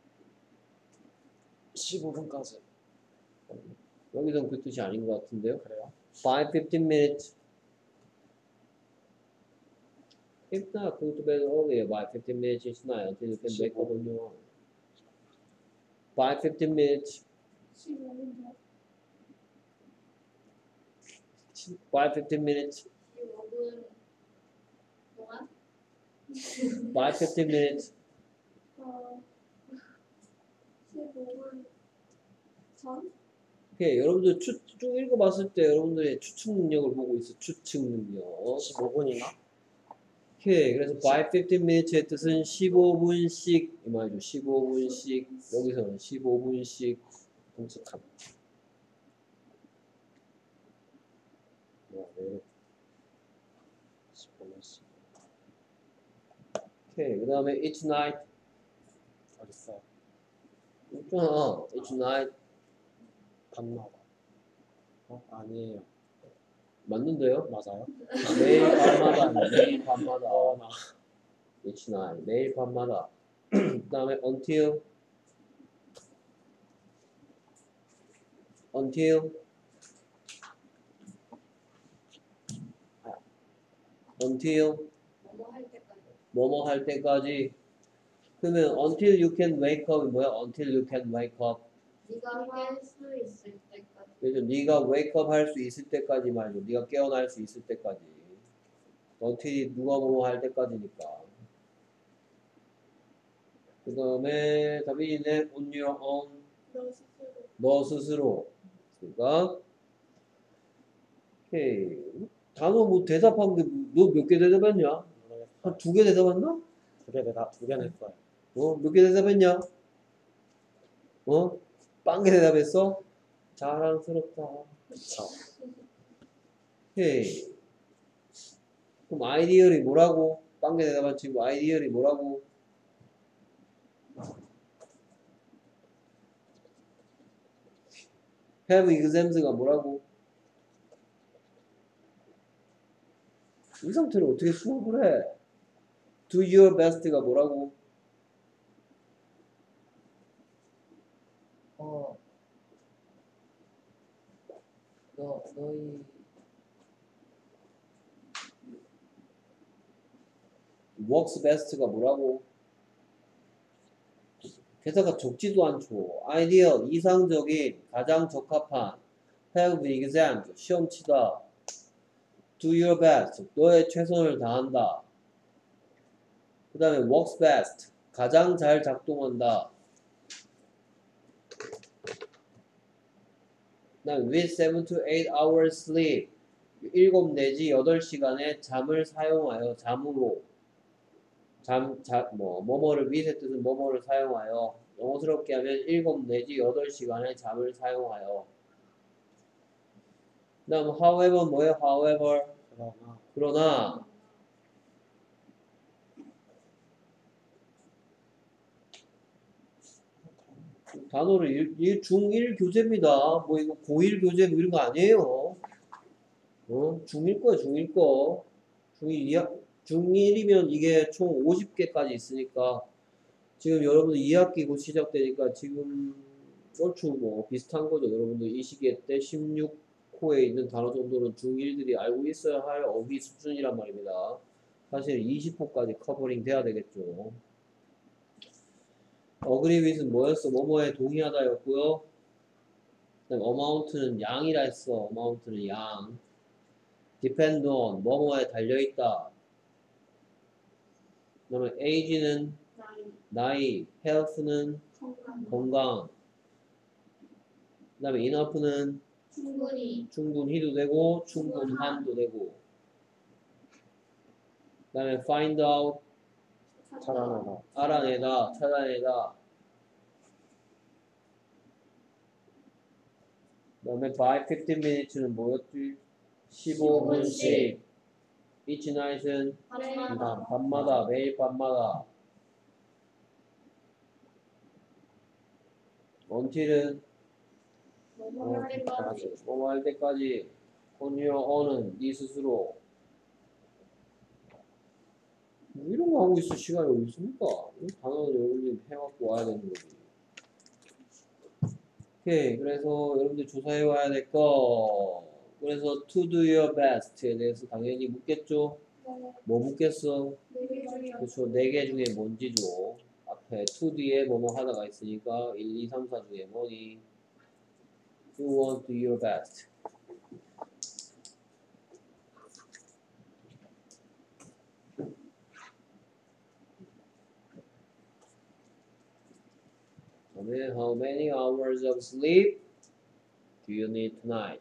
십오 분까지 여기서는 그 뜻이 아닌 것 같은데요. 그래요? by fifteen minutes. If not, go to bed earlier by fifteen minutes each night until you can wake up on your own. by fifteen minutes. 십오 분 더 by fifteen minutes. 십오 분 동안 by fifteen minutes. 어 십오 분 전 오케이, 여러분들 추, 쭉 읽어봤을 때 여러분들의 추측 능력을 보고 있어. 추측 능력. 십오 분이나? 오케이, 그래서 by fifteen minutes의 뜻은 십오 분씩 이 말이죠. 십오 분씩. 여기서는 십오 분씩 끔찍한. 뭐, 왜 십오 분씩 오케이, 그 다음에 each night. 어딨어요? 있잖아. each night. 밤마다. 어? 아니에요. 맞는데요? 맞아요? 매일 밤마다 매일 밤마다 어, 나 each night 매일 밤마다 그 다음에 until until until 뭐뭐 할 때까지. 뭐뭐 할 때까지. 그러면 until you can wake up이 뭐야? until you can wake up. 네가 깰 수 있을 때까지. 그래서 네가 wake up 할 수 있을 때까지 말고 네가 깨어날 수 있을 때까지. until이 누가 뭐뭐 할 때까지니까. 그 다음에 답이네 on your own 너 스스로. 너 스스로. 그러니까 오케이. 단어 뭐 대답한 게 너 몇 개 대답했냐? 모르겠어요. 한 두 개 대답했나? 두개 내다 두개 냈어요. 어? 몇 개 대답했냐? 어? 빵개 대답했어? 자랑스럽다. 그쵸. 오케이. 그럼 아이디어리 뭐라고? 빵개 대답한 친구 아이디어리 뭐라고? have exams가 뭐라고? 이 상태로 어떻게 수업을 해? do your best가 뭐라고? 어, 너, 너희, works best가 뭐라고? 대사가 적지도 않죠. 아이디어, 이상적인, 가장 적합한, have exams, 시험 치다, do your best, 너의 최선을 다한다. 그 다음에 works best, 가장 잘 작동한다. 그 다음에 with seven to eight hours sleep, 일곱 내지 여덟 시간의 잠을 사용하여, 잠으로. 잠, 자, 뭐, 뭐뭐를 with의 뜻은 뭐뭐를 사용하여. 영어스럽게 하면 일곱 내지 여덟 시간의 잠을 사용하여. 그 다음 however 뭐예요? however 그러나 그러나 단어를 일, 일, 중일 교재입니다. 뭐 이거 고일 교재 뭐 이런 거 아니에요. 어? 중일 거야 중일 거. 중일 이하, 중일이면 이게 총 오십 개까지 있으니까 지금 여러분들 이 학기 곧 시작되니까 지금 얼추 뭐 비슷한 거죠. 여러분들 이 시기에 때 십육 호에 있는 단어 정도는 중일들이 알고 있어야 할 어휘 수준이란 말입니다. 사실 이십 호까지 커버링 돼야 되겠죠. agree with는 뭐였어? 뭐뭐에 동의하다였고요. 그다음 amount는 양이라 했어. amount는 양. depend on 뭐뭐에 달려있다. 그 다음에 age는 나이. 나이, health는 건강. 건강. 그 다음에 enough는 충분히. 충분히도 되고 충분한도 되고. 그 다음에 find out 찾아내다. 알아내다, 찾아내다. 그 다음에 by fifteen minutes는 뭐였지? 십오 분씩. each night은 밤마다. 밤마다, 매일 밤마다. until은 뭐뭐 할 때까지. 뭐뭐 할 때까지. on your own은 네 스스로. 뭐 이런 거 하고 있을 시간이 어디 있습니까? 이 단어는 여러분들이 해갖고 와야 되는 거지. 오케이. 그래서 여러분들 조사해 와야 될 거. 그래서 to do your best에 대해서 당연히 묻겠죠? 뭐 묻겠어? 그렇죠. 네 개 중에 뭔지죠. 앞에 to 뒤에 뭐뭐 하다가 있으니까 일, 이, 삼, 사 중에 뭐니? You want to do your best. 그다음에 how many hours of sleep do you need tonight?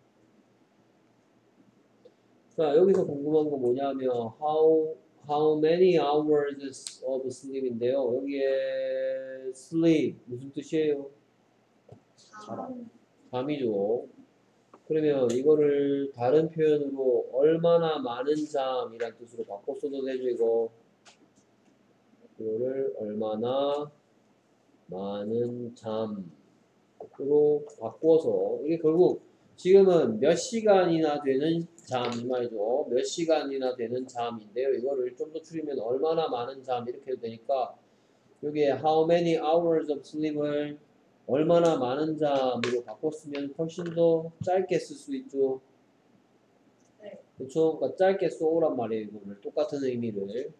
자, 여기서 궁금한 거 뭐냐면 how how many hours of sleep인데요. 여기에 sleep 무슨 뜻이에요? 자라. 잠이죠. 그러면 이거를 다른 표현으로 얼마나 많은 잠이란 뜻으로 바꿔 써도 되죠, 이거. 이거를 얼마나 많은 잠으로 바꿔서 이게 결국 지금은 몇 시간이나 되는 잠 이 말이죠. 몇 시간이나 되는 잠인데요. 이거를 좀 더 줄이면 얼마나 많은 잠 이렇게 해도 되니까 여기에 how many hours of sleep을 얼마나 많은 잠으로 바꿨으면 훨씬 더 짧게 쓸 수 있죠. 네. 그렇죠? 그러니까 짧게 써오란 말이에요. 이거를 똑같은 의미를.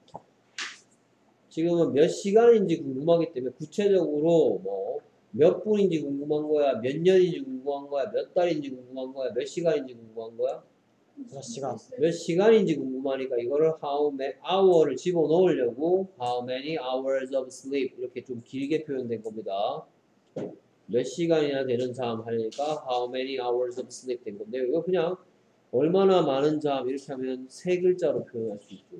지금은 몇 시간인지 궁금하기 때문에 구체적으로 뭐 몇 분인지 궁금한 거야, 몇 년인지 궁금한 거야, 몇 달인지 궁금한 거야, 몇 시간인지 궁금한 거야, 몇 시간. 몇 시간인지 궁금하니까 이거를 how many hour를 집어넣으려고 how many hours of sleep 이렇게 좀 길게 표현된 겁니다. 몇 시간이나 되는 잠 하니까 how many hours of sleep 된 건데요. 이거 그냥 얼마나 많은 잠 이렇게 하면 세 글자로 표현할 수 있죠.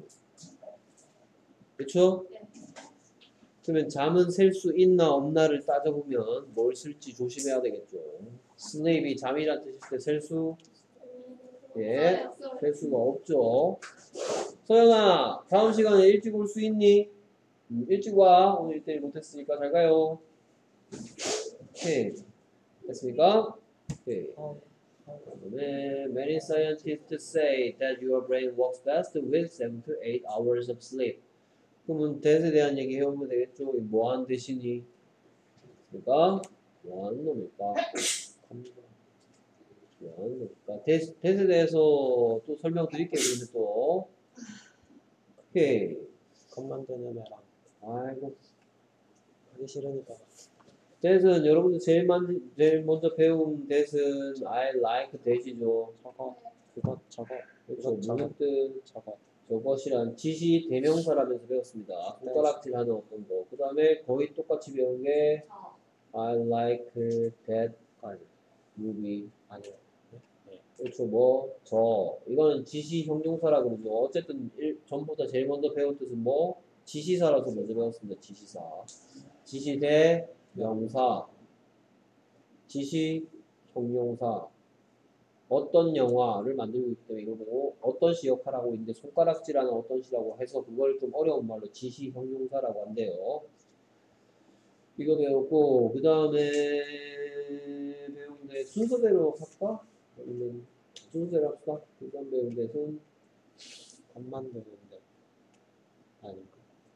그렇죠? 네. 그러면 잠은 셀 수 있나 없나를 따져보면 뭘 쓸지 조심해야 되겠죠. sleep이 잠이란 뜻일 때 셀 수 예, 셀 수가 없죠. 서영아, 다음 시간에 일찍 올 수 있니? 음, 일찍 와. 오늘 일대일 못했으니까 잘 가요. 오케이. 됐습니까? 오케이. 그다음에 many scientists say that your brain works best with seven to eight hours of sleep. 그러면 대에 대한 얘기 해보면 되겠죠. 뭐하는 대신이? 그러니까 뭐하는 놈일까? 뭐하는 놈일까? 대, 대에 대해서 또 설명드릴게요. 그러면 또 오케이. 겉만 드느매랑 아이고. 하기 싫으니까. 대은 여러분들 제일, 만, 제일 먼저 배운 대은 I like 대시죠. 저거, 그것, 저거, 그렇죠. 이것, 저거, 무슨 저거. 저것이란 지시 대명사라면서 배웠습니다. 네. 손가락질하는 어떤 거. 그 다음에 거의 똑같이 배운 게 저. I like that movie. 아니요. 그렇죠. 뭐, 저. 이거는 지시 형용사라 그러죠. 어쨌든 일, 전보다 제일 먼저 배운 뜻은 뭐? 지시사라서 먼저 배웠습니다. 지시사. 지시 대명사. 지시 형용사. 어떤 영화를 만들고 있기 때문에 이걸 보고 어떤 시 역할을 하고 있는데 손가락질하는 어떤 시라고 해서 그걸 좀 어려운 말로 지시 형용사라고 한대요. 이거 배웠고 그 다음에 배우는데 순서대로 할까? 아니면 순서대로 합시다. 그 다음 배운 데는 겉만 드는데. 아닙니까?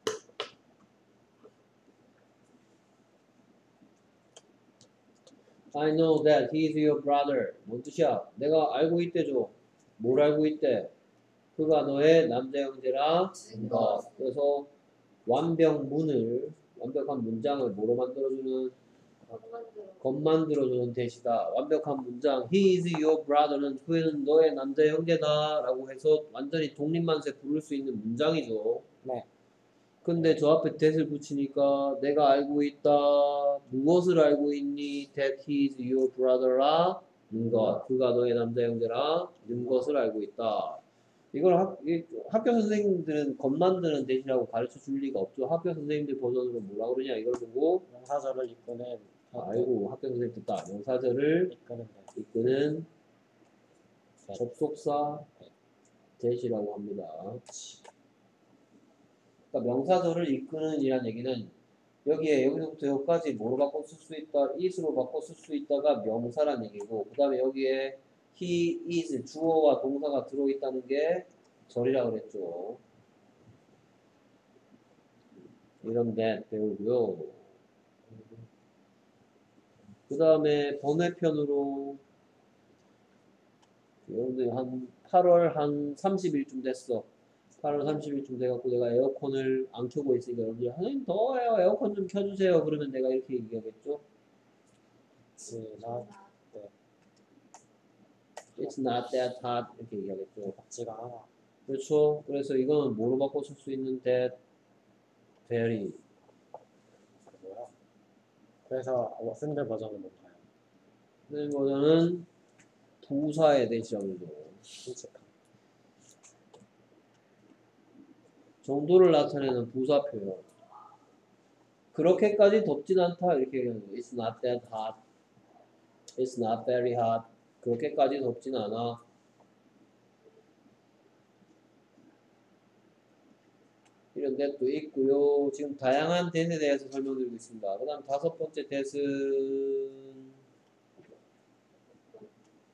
I know that he is your brother. 뭔 뜻이야? 내가 알고 있대죠. 뭘 알고 있대? 그가 너의 남자 형제라 것. 그래서 완벽문을 완벽한 문장을 뭐로 만들어주는 것 만들어주는 대시다. 완벽한 문장 He is your brother는 그는 너의 남자 형제다 라고 해서 완전히 독립만세 부를 수 있는 문장이죠. 네. 근데 저 앞에 that을 붙이니까 내가 알고 있다. 무엇을 알고 있니? That he is your brother라 는 것. 그가 너의 남자 형제라 는 것을 알고 있다. 이걸 학, 이, 학교 선생님들은 겉 만드는 대신하고 가르쳐 줄 리가 없죠. 학교 선생님들 버전으로 뭐라 그러냐 이걸 보고 명사절을 이끄는 아이고 학교 선생님 듣다. 명사절을 이끄는 데. 이끄는 네. 접속사 대시라고 합니다. 그러니까 명사절을 이끄는 이란 얘기는 여기에 여기서부터 여기까지 뭐로 바꿔 쓸 수 있다, is로 바꿔 쓸 수 있다가 명사란 얘기고 그 다음에 여기에 he, is, 주어와 동사가 들어있다는 게 절이라고 그랬죠. 이런 that 배우고요. 그 다음에 번외편으로 여러분들 한 팔월 한 삼십 일쯤 됐어. 팔월 삼십 일쯤 돼갖고 내가 에어컨을 안 켜고 있으니까 여러분들 선생님 더워요. 에어컨 좀 켜주세요. 그러면 내가 이렇게 얘기하겠죠. 지나 It's not that hot 이렇게 얘기하겠죠. 같지가 않아. 그렇죠. 그래서 이거는 뭐로 바꿔 쓸 수 있는 that, very. 뭐야? 그래서 샌들 버전은 뭔가요? 그 버전은 부사에 대시하죠. 솔직한. 정도를 나타내는 부사 표현. 그렇게까지 덥진 않다 이렇게 얘기하는 거예요. It's not that hot. It's not very hot. 그렇게까지 덥진 않아. 이런 데도 있고요. 지금 다양한 대에 대해서 설명드리고 있습니다. 그 다음 다섯 번째 대은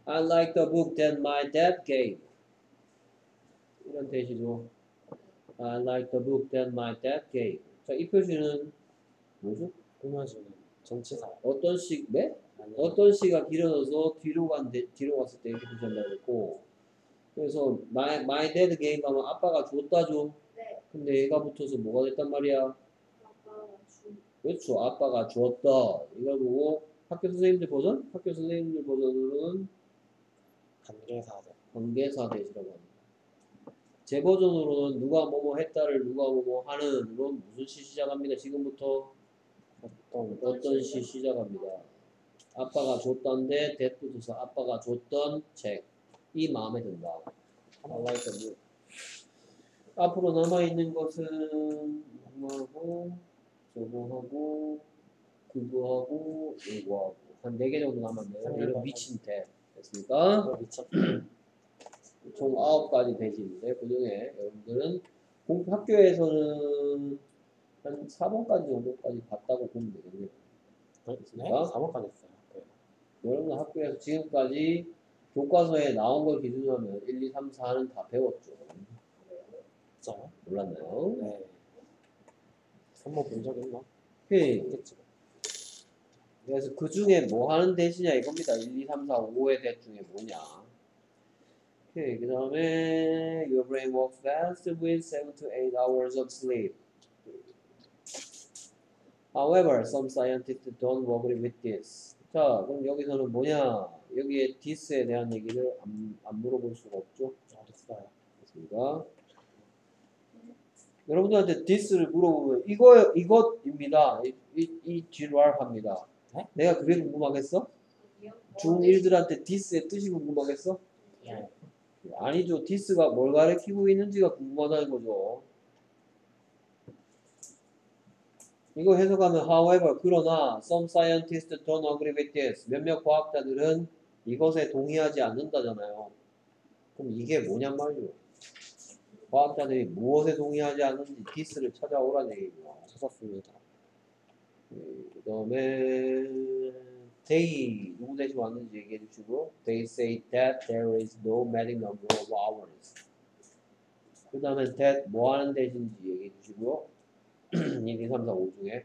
I like the book that my dad gave. 이런 대시죠. I like the book that my dad gave. 자, 이 표시는 뭐죠? 꾸며주는 전치사. 어떤 시, 네? 아니, 어떤 시가 길어져서 뒤로 간 뒤로 갔을 때 이렇게 표시한다고 했고, 그래서 my, my dad gave 하면 아빠가 줬다죠. 네. 근데 얘가 붙어서 뭐가 됐단 말이야? 아빠가 주. 그렇죠. 아빠가 줬다. 이걸 보고 학교 선생님들 버전? 학교 선생님들 버전으로는 관계사죠. 관계사 대시라고 합니다. 제 버전으로는 누가 뭐뭐 했다를 누가 뭐뭐 하는으로 무슨 시 시작합니다. 지금부터 어떤 어떤 시 시작합니다. 아빠가 줬던데 that 붙어서 아빠가 줬던 책. 이 마음에 든다. I like the book. 앞으로 남아있는 것은 이거하고 저거하고 그거하고 이거하고 한 네 개 정도 남았네요. 이런 미친 대 됐습니까? 거 미쳤다. 총 아홉 가지 대지인데 그 중에 여러분들은 공, 학교에서는 한 사 번까지 정도까지 봤다고 보면 되겠네요. 네? 사 번까지 했어요. 네. 여러분 학교에서 지금까지 교과서에 나온 걸 기준으로 하면 일, 이, 삼, 사는 다 배웠죠. 진짜요? 몰랐나요? 네. 한번 본 적 있나? 오케이. 있겠지. 그래서 그 중에 뭐 하는 대시냐 이겁니다. 일, 이, 삼, 사, 오의 대 중에 뭐냐. 오케이. 그 다음에 your brain works best with seven to eight hours of sleep. However, some scientists don't agree with this. 자, 그럼 여기서는 뭐냐? 여기에 this에 대한 얘기를 안, 안 물어볼 수가 없죠. 어딨어요? 됐습니까? 여러분들한테 this를 물어보면 이거 이것입니다. 이, 이, 이 질화합니다. 네? 내가 그게 궁금하겠어? 중일들한테 this의 뜻이 궁금하겠어? 네. 아니죠. this가 뭘 가리키고 있는지가 궁금하다는 거죠. 이거 해석하면 however 그러나 some scientists don't agree with this. 몇몇 과학자들은 이것에 동의하지 않는다잖아요. 그럼 이게 뭐냔 말이죠. 과학자들이 무엇에 동의하지 않는지 this를 찾아오라는 얘기죠. 찾았습니다. 그 다음에 they 누구 대신 왔는지 얘기해 주시고 they say that there is no magic number of hours. 그 다음에 that 뭐 하는 대신지 얘기해 주시고요. 일, 이, 삼, 사, 오 중에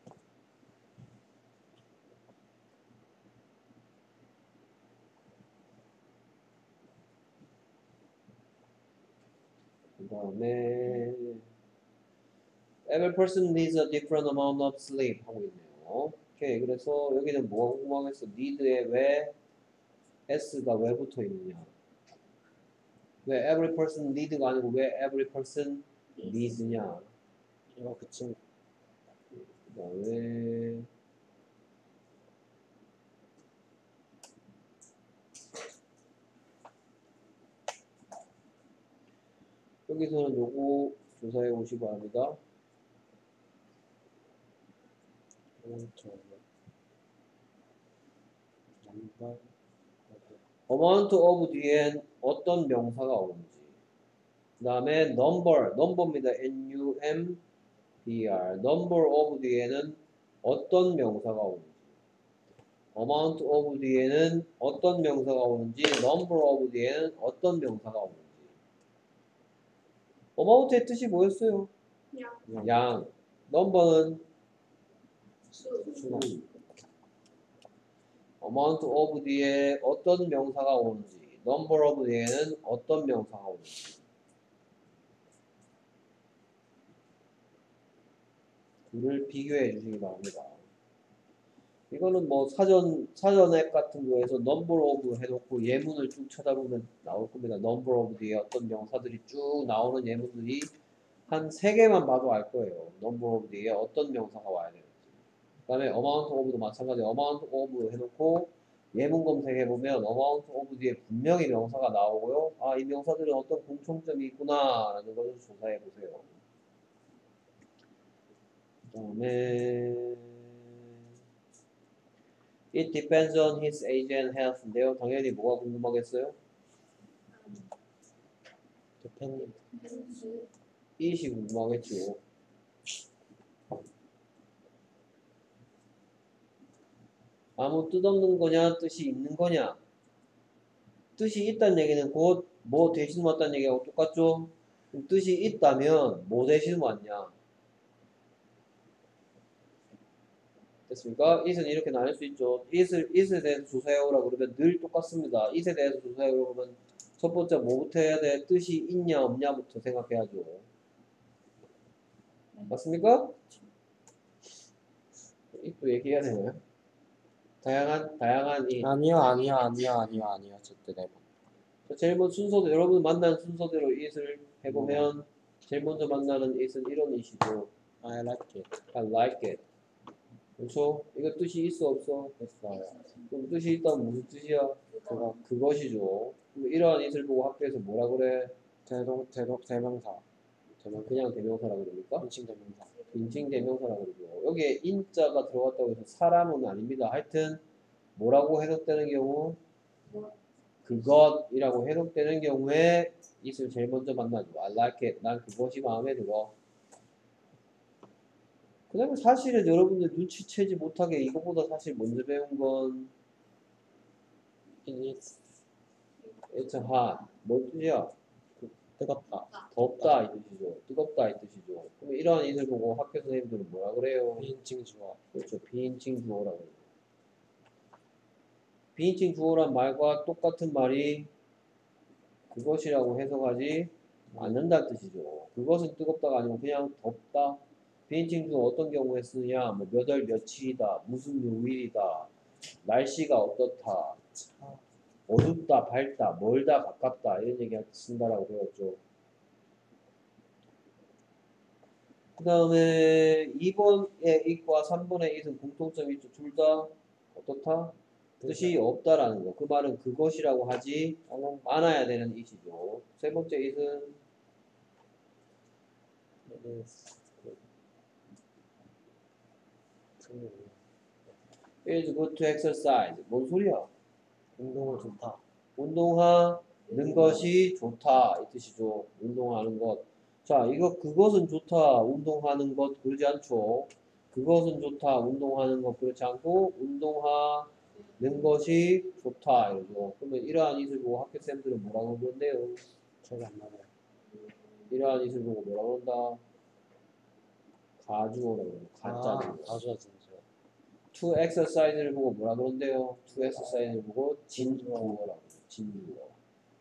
그 다음에 every person needs a different amount of sleep 하고 있네요. 오케이. 그래서 여기는 뭐가 궁금하겠어? need에 왜 s가 왜 붙어 있느냐? 왜 every person need가 아니고 왜 every person needs냐? 이거 그 친구. 그 다음에 여기서는 요거 조사해 보시기 바랍니다. 오른쪽. 넘버. amount of 뒤엔 어떤 명사가 오는지. 그 다음에 number, number입니다. N-U-M-B-R. number of 뒤에는 어떤 명사가 오는지. amount of 뒤에는 어떤 명사가 오는지. number of 뒤에는 어떤 명사가 오는지. amount의 뜻이 뭐였어요? 양. 양. number는 수. 수나. amount of 뒤에 어떤 명사가 오는지. number of 뒤에는 어떤 명사가 오는지. 둘을 비교해 주시기 바랍니다. 이거는 뭐 사전, 사전 앱 같은 거에서 number of 해놓고 예문을 쭉 찾아보면 나올 겁니다. number of 뒤에 어떤 명사들이 쭉 나오는 예문들이 한 세 개만 봐도 알 거예요. number of 뒤에 어떤 명사가 와야 되는지. 그 다음에 amount of도 마찬가지로 amount of 해놓고 예문 검색해보면 amount of 뒤에 분명히 명사가 나오고요. 아, 이 명사들은 어떤 공통점이 있구나 라는 것을 조사해보세요. 그 다음에 It depends on his age and health인데요. 당연히 뭐가 궁금하겠어요? 대표님. 수. 이시 궁금하겠죠. 아무 뜻없는 거냐, 뜻이 있는 거냐? 뜻이 있다는 얘기는 곧 뭐 대신 왔다는 얘기하고 똑같죠? 그럼 뜻이 있다면 뭐 대신 왔냐? 됐습니까? it은 이렇게 나눌 수 있죠. it을, it에 대해서 조사해오라고 그러면 늘 똑같습니다. it에 대해서 조사해오라고 그러면 첫 번째 뭐부터 해야 돼? 뜻이 있냐 없냐부터 생각해야죠. 맞습니까? it도 얘기해야 되나요? 다양한, 다양한 이. 아니요 아니요 아니요 아니요 아니요 절대 네 번. 자, 제일 먼저 순서대로, 여러분 만나는 순서대로 it을 해보면 제일 먼저 만나는 it은 이런 it이죠. I like it. I like it. 그렇죠? 이거 뜻이 있어 없어? 했어요. 그럼 뜻이 있다면 무슨 뜻이야? 그거, 그것이죠. 그럼 이러한 it을 보고 학교에서 뭐라 그래? 대동 대동 대명사. 대명 그냥 대명사라고 그럽니까? 인칭 대명사. 빈칭 대명사라고 그러죠. 여기에 인자가 들어갔다고 해서 사람은 아닙니다. 하여튼 뭐라고 해석되는 경우? 그것이라고 해석되는 경우에 it을 제일 먼저 만나죠. I like it. 난 그것이 마음에 들어. 그 다음에 사실은 여러분들 눈치채지 못하게 이것보다 사실 먼저 배운 건 It's it's hot. 뭔 뜻이야? 뜨겁다. 덥다 이 뜻이죠. 뜨겁다 이 뜻이죠. 그럼 이러한 it을 보고 학교 선생님들은 뭐라 그래요? 비인칭 주어. 그렇죠. 비인칭 주어라고 해요. 비인칭 주어란 말과 똑같은 말이 그것이라고 해석하지 않는다는 뜻이죠. 그것은 뜨겁다가 아니고 그냥 덥다. 비인칭 주어 어떤 경우에 쓰느냐? 뭐 몇 월 며칠이다. 무슨 요일이다. 날씨가 어떻다. 어둡다, 밝다, 멀다, 가깝다 이런 얘기 쓴다라고 배웠죠. 그 다음에 이 번의 it과 삼 번의 it은 공통점이 있죠. 둘 다 어떻다? 뜻이 없다라는 거. 그 말은 그것이라고 하지 않아야 되는 it이죠. 세 번째 it은 is good to exercise. 뭔 소리야? 운동은 좋다. 운동하는 것이 좋다 이 뜻이죠. 운동하는 것. 자, 이거 그것은 좋다. 운동하는 것 그러지 않죠. 그것은 좋다. 운동하는 것 그렇지 않고 운동하는 것이 좋다 이러죠. 그러면 이러한 it을 보고 학교쌤들은 뭐라고 그러는데요? 기억이 안 나네요. 이러한 it을 보고 뭐라고 그런다? 가주어라고 그래요. 가짜는 아, 거. 가주어 진짜. to exercise를 보고 뭐라 그런데요? to exercise를 보고 진주어라고 해요. 진주어.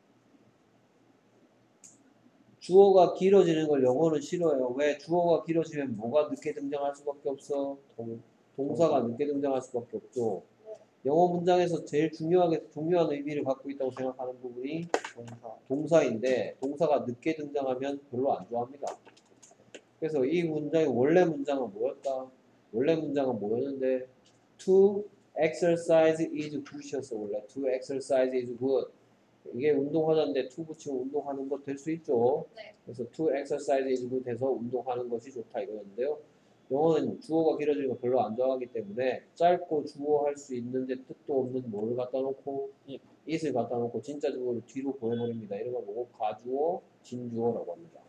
주어가 길어지는 걸 영어는 싫어해요. 왜? 주어가 길어지면 뭐가 늦게 등장할 수밖에 없어? 동, 동사가 늦게 등장할 수밖에 없죠. 영어 문장에서 제일 중요하게 중요한 의미를 갖고 있다고 생각하는 부분이 동사. 동사인데 동사가 늦게 등장하면 별로 안 좋아합니다. 그래서 이 문장의 원래 문장은 뭐였다? 원래 문장은 뭐였는데 to exercise is good이었어. 원래 to exercise is good. 이게 운동하자인데 to 붙이면 운동하는 것 될 수 있죠. 네. 그래서 to exercise is good 해서 운동하는 것이 좋다 이거였는데요. 영어는 주어가 길어지는 거 별로 안 좋아하기 때문에 짧고 주어 할 수 있는데 뜻도 없는 뭐를 갖다 놓고 it을 갖다 놓고 진짜 주어를 뒤로 보내버립니다. 이런 걸 보고 가주어, 진주어라고 합니다.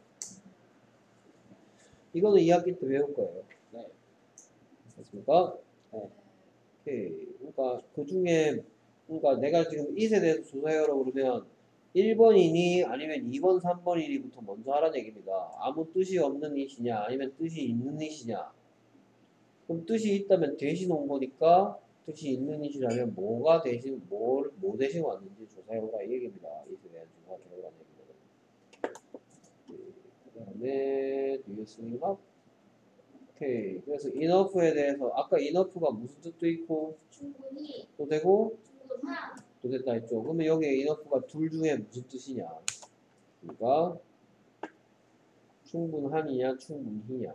이거는 이 학기 때 배울 거예요. 네. 됐습니까? 네. 오케이. 그러니까 그 중에 그러니까 내가 지금 it에 대해서 조사해요라고 그러면 일 번이니 아니면 이 번, 삼 번이니부터 먼저 하라는 얘기입니다. 아무 뜻이 없는 it이냐 아니면 뜻이 있는 it이냐. 그럼 뜻이 있다면 대신 온 거니까 뜻이 있는 it이라면 뭐가 대신 뭘, 뭐 대신 왔는지 조사해보라 이 얘기입니다. it에 대한 조사해보라는 얘기입니다. 그 다음에 do you swim up? 오케이. 그래서 enough에 대해서 아까 enough가 무슨 뜻도 있고 충분히 또 되고 충분한 또 됐다 했죠. 그러면 여기에 enough가 둘 중에 무슨 뜻이냐? 그러니까 충분하니냐 충분히냐.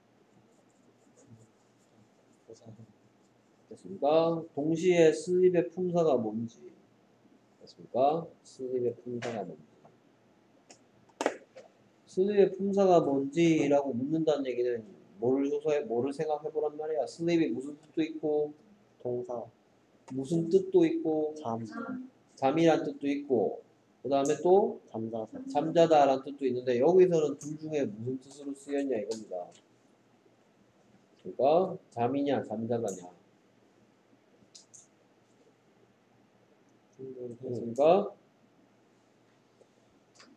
됐습니까? 동시에 슬립의 품사가 뭔지 됐습니까? 슬립의 품사가 뭔지 슬립의 품사가 뭔지라고 묻는다는 얘기는 뭐를 조사해, 뭐를 생각해 보란 말이야. 슬립이 무슨 뜻도 있고 동사. 무슨 뜻도 있고 잠. 잠, 잠이란 뜻도 있고 그 다음에 또 잠자세. 잠자다라는 뜻도 있는데 여기서는 둘 중에 무슨 뜻으로 쓰였냐 이겁니다. 그러니까 잠이냐 잠자다냐. 충분히. 됐습니까?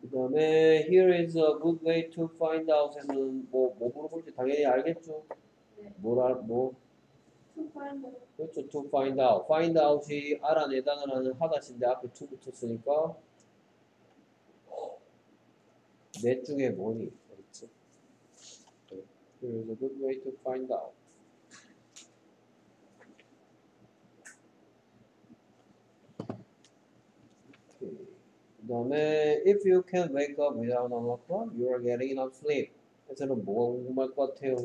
그 다음에 here is a good way to find out에는 뭐, 뭐 물어볼지 당연히 알겠죠? 네. 뭐라, 뭐, To find out. 그렇죠. to find out. find out이 알아내다는 하다신데 앞에 to 붙였으니까 넷 중에 뭐니? 그렇지. Here is a good way to find out. 그 다음에 if you can wake up without an alarm, you are getting enough sleep. 해서는 뭐가 궁금할 것 같아요?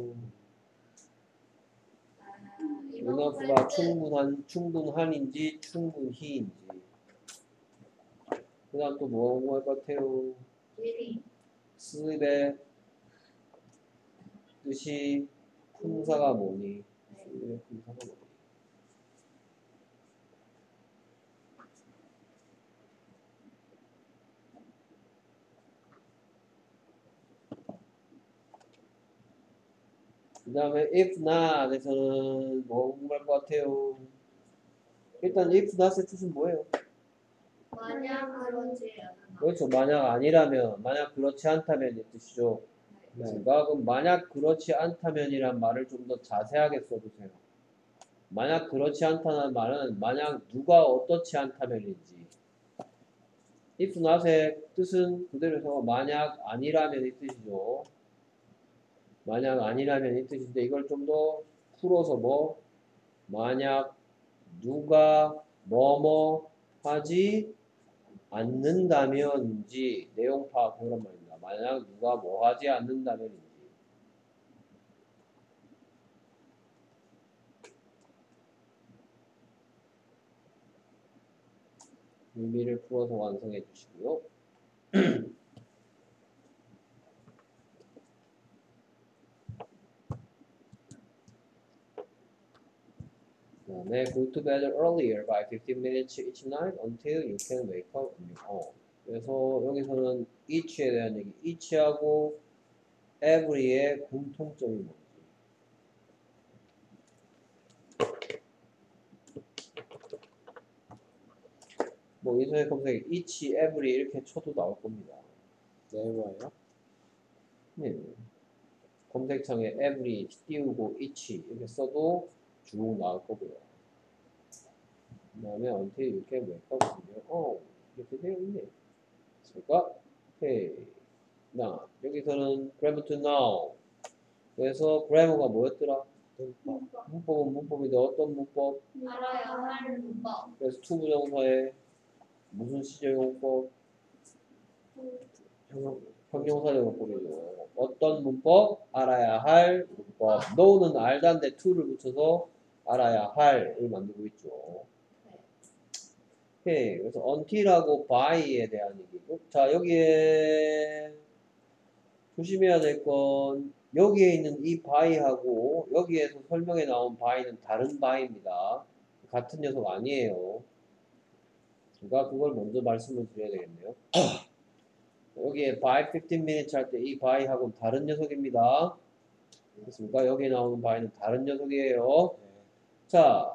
아, 이번 enough가 포인트. 충분한, 충분한인지 충분히인지. 그 다음 또 뭐가 궁금할 것 같아요? Getting. sleep의 뜻이 품사가 뭐니? 네. sleep의 품사가 뭐니? 그 다음에 if not에서는 뭐 궁금할 것 같아요? 일단 if not의 뜻은 뭐예요? 만약 그렇지 않으면. 그렇죠. 만약 아니라면, 만약 그렇지 않다면 이 뜻이죠. 네. 그러니까 그럼 만약 그렇지 않다면이란 말을 좀 더 자세하게 써주세요. 만약 그렇지 않다는 말은 만약 누가 어떻지 않다면인지. if not의 뜻은 그대로 해서 만약 아니라면 이 뜻이죠. 만약 아니라면 이 뜻인데 이걸 좀 더 풀어서 뭐 만약 누가 뭐뭐 하지 않는다면인지 내용 파악하란 말입니다. 만약 누가 뭐 하지 않는다면인지. 의미를 풀어서 완성해 주시고요. 그 다음에 go to bed earlier by fifteen minutes each night until you can wake up on your own. 그래서 여기서는 each에 대한 얘기, each하고 every의 공통점이 뭔지. 뭐 인터넷 검색에 each, every 이렇게 쳐도 나올 겁니다. 네이버예요? 네. 검색창에 every 띄우고 each 이렇게 써도 쭉 나올 거고요. 그 다음에 until you can wake up on your own 이렇게 되어 있네. 그러니까 오케이. 나 여기서는 grammar to know. 그래서 grammar가 뭐였더라? 문법. 문법은 문법인데 어떤 문법? 알아야 할 문법. 그래서 to 부정사에 무슨 시제용법? 형용. 형용사용법이죠. 어떤 문법? 알아야 할 문법. know는 알다인데 to를 붙여서 알아야 할을 만들고 있죠. 오케이. 그래서 until하고 by에 대한 얘기고. 자, 여기에 조심해야 될 건 여기에 있는 이 by하고 여기에서 설명에 나온 by는 다른 by입니다. 같은 녀석 아니에요. 그러니까 그걸 먼저 말씀을 드려야 되겠네요. 여기에 by fifteen minutes 할 때 이 by하고는 다른 녀석입니다. 됐습니까? 여기에 나오는 by는 다른 녀석이에요. 네. 자,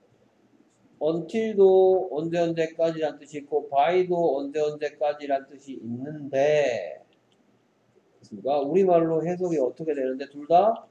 until도 언제 언제까지란 뜻이 있고 by도 언제 언제까지란 뜻이 있는데 됐습니까? 우리말로 해석이 어떻게 되는데 둘 다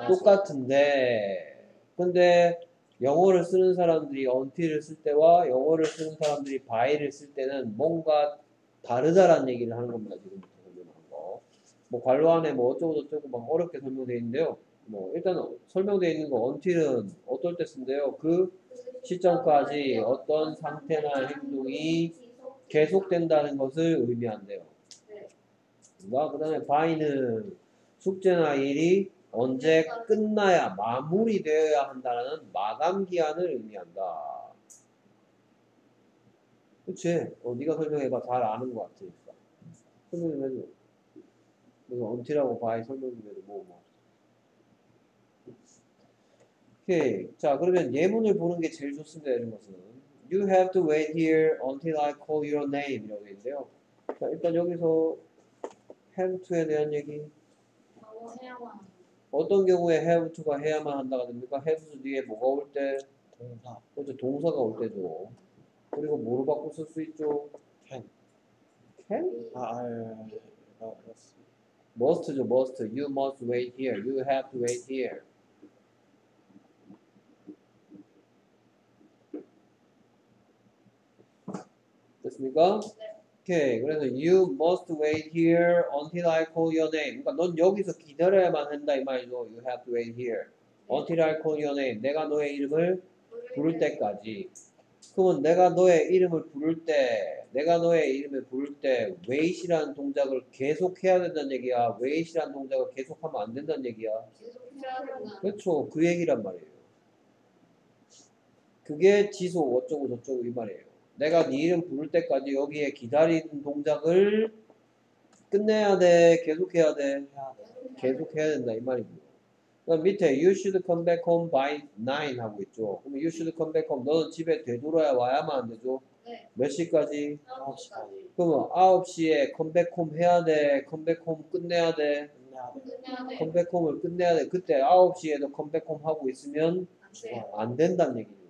똑같은데 근데 영어를 쓰는 사람들이 until을 쓸 때와 영어를 쓰는 사람들이 by를 쓸 때는 뭔가 다르다라는 얘기를 하는 겁니다. 지금부터 설명한 거. 뭐 괄호 안에 뭐 어쩌고 저쩌고 막 어렵게 설명되어 있는데요. 뭐 일단 설명되어 있는 거 until은 어떨 때 쓴대요? 그 시점까지 어떤 상태나 행동이 계속된다는 것을 의미한대요. 그 다음에 by는 숙제나 일이 언제 끝나야 마무리되어야 한다는 마감 기한을 의미한다. 그치? 어, 네가 설명해봐. 잘 아는 것 같으니까. 설명 좀 해줘. 그래서 until하고 by 설명 좀 해줘. 뭐, 뭐. 오케이. 자, 그러면 예문을 보는 게 제일 좋습니다. 이런 것은. You have to wait here until I call your name. 이라고 있는데요. 자, 일단 여기서 have to에 대한 얘기. 뭐 해야만. 어떤 경우에 have to가 해야만 한다가 됩니까? have to 뒤에 뭐가 올 때? 동사. 그렇죠. 동사가 올 때죠. 그리고 뭐로 바꿔 쓸 수 있죠? can. can? 아, 아, 예, 예. 어, must죠, must. You must wait here. You have to wait here. 됐습니까? 오케이. 그래서 you must wait here until I call your name. 그러니까 넌 여기서 기다려야만 한다 이 말이죠. You have to wait here until I call your name. 내가 너의 이름을 부를 때까지. 그러면 내가 너의 이름을 부를 때, 내가 너의 이름을 부를 때 wait이라는 동작을 계속 해야 된다는 얘기야. wait이라는 동작을 계속하면 안 된다는 얘기야. 계속 해야 된다. 그렇죠. 그 얘기란 말이에요. 그게 지속 어쩌고 저쩌고 이 말이에요. 내가 네 이름 부를 때까지 여기에 기다리는 동작을 끝내야 돼? 계속해야 돼? 해야 돼. 계속해야 된다 이 말이고. 그럼 밑에 you should come back home by nine 하고 있죠. 그러면 you should come back home. 너는 집에 되돌아야 와야만 안 되죠. 네. 몇 시까지? 아홉 시까지. 그러면 아홉 시에 컴백 홈 해야 돼? 컴백 홈 끝내야 돼? 끝내야 돼. 끝내야 돼. 컴백 홈을 끝내야 돼. 그때 아홉 시에도 컴백 홈 하고 있으면 안 돼요. 안 된다는 얘기죠.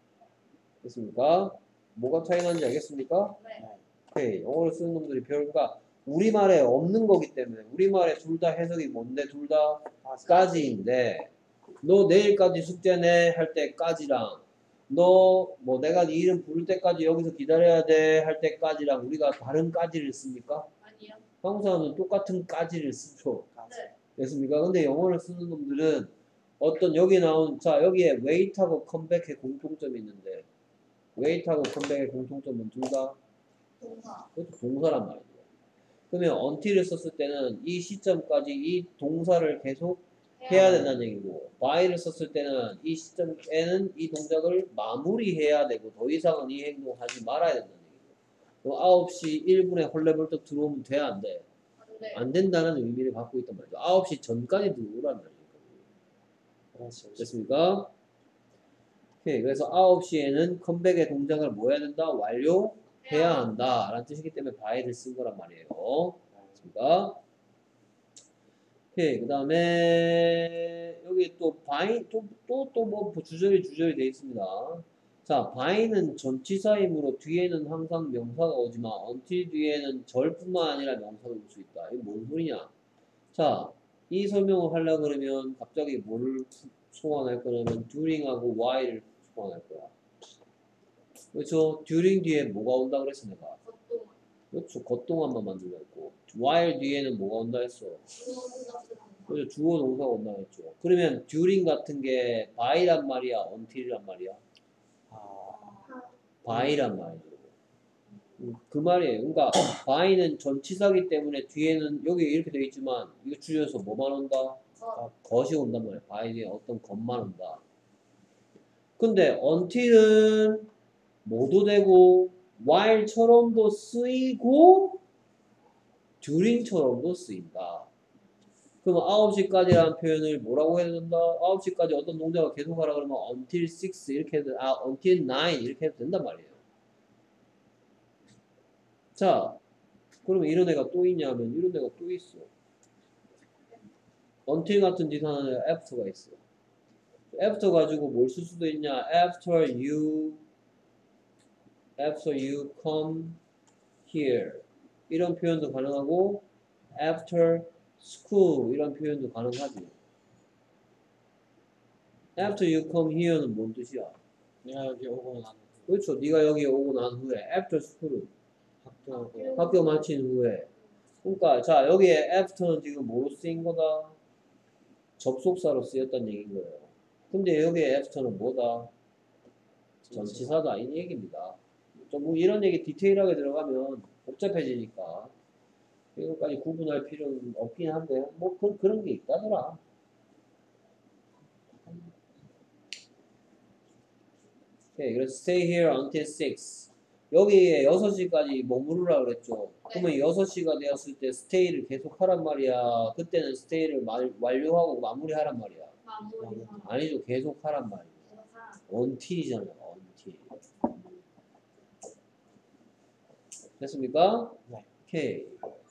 됐습니까? 뭐가 차이 나는지 알겠습니까? 네. 오케이. 영어를 쓰는 놈들이 별가 우리말에 없는 거기 때문에 우리말에 둘 다 해석이 뭔데 둘 다 까지인데 너 내일까지 숙제 내 할 때까지랑 너 뭐 내가 네 이름 부를 때까지 여기서 기다려야 돼 할 때까지랑 우리가 다른 까지를 씁니까? 아니요. 한국사는 똑같은 까지를 쓰죠. 네. 됐습니까? 근데 영어를 쓰는 놈들은 어떤 여기 나온 자 여기에 wait하고 comeback의 공통점이 있는데 wait하고 comeback의 공통점은 둘 다 동사. 그것도 동사란 말이죠. 그러면 until을 썼을 때는 이 시점까지 이 동사를 계속 해야 된다는 얘기고 by를 썼을 때는 이 시점에는 이 동작을 마무리해야 되고 더 이상은 이 행동을 하지 말아야 된다는 얘기고 아홉 시 일 분에 헐레벌떡 들어오면 돼? 안 돼? 안 돼. 안 된다는 의미를 갖고 있단 말이죠. 아홉 시 전까지 들어오란 말이죠. 그렇지. 됐습니까? 오케이. 그래서 아홉 시에는 컴백의 동작을 뭐 해야 된다? 완료해야 한다. 라는 뜻이기 때문에 by를 쓴 거란 말이에요. 됐습니까? 오케이. 그 다음에 여기 또 by 또또 또 뭐 주절이 주절이 돼 있습니다. 자, by는 전치사이므로 뒤에는 항상 명사가 오지만 until 뒤에는 절뿐만 아니라 명사가 올 수 있다. 이게 뭔 소리냐? 자, 이 설명을 하려고 그러면 갑자기 뭐를 소환할 거냐면 during하고 while을 소환할 거야. 그렇죠? during 뒤에 뭐가 온다 그랬어 내가. 겉동. 그렇죠. 겉동안만 만들려 있고 while 뒤에는 뭐가 온다 했어. 주어 동사 동사. 그렇죠. 주어 동사가 온다 했죠. 그러면 during 같은 게 by란 말이야, until이란 말이야. 아, by란 말이죠. 음, 그 말이에요. 그러니까 by는 전치사기 때문에 뒤에는 여기 이렇게 돼 있지만 이거 줄여서 뭐만 온다? 어. 것이 온단 말이야. by 뒤에 어떤 것만 온다. 근데 until은 뭐도 되고 while처럼도 쓰이고 during처럼도 쓰인다. 그럼 아홉 시까지라는 표현을 뭐라고 해야 된다? 아홉 시까지 어떤 동작을 계속하라 그러면 until six 이렇게 해도 아 until nine 이렇게 해도 된단 말이에요. 자, 그러면 이런 애가 또 있냐면 이런 애가 또 있어. until 같은 짓 하는 애가 after가 있어. after 가지고 뭘 쓸 수도 있냐? after you after you come here 이런 표현도 가능하고 after school 이런 표현도 가능하지. after you come here는 뭔 뜻이야? 내가 여기 오고 난 그렇죠. 네가 여기 오고 난 후에 after school은 학교 학교 마친 후에. 그러니까 자 여기에 after는 지금 뭐로 쓰인 거다? 접속사로 쓰였다는 얘기인 거예요. 근데 여기에 after는 뭐다? 전치사다 이 얘기입니다. 좀 뭐 이런 얘기 디테일하게 들어가면 복잡해지니까 이것까지 구분할 필요는 없긴 한데 뭐 그, 그런 게 있다더라. 오케이, 그래서 stay here until six. 여기에 여섯 시까지 머무르라 그랬죠. 그러면 여섯 시가 되었을 때 stay를 계속 하란 말이야. 그때는 stay를 말, 완료하고 마무리하란 말이야. 마무리. 아니죠. 계속 하란 말이야. 동사. until이잖아요. until. 됐습니까? 네. 오케이.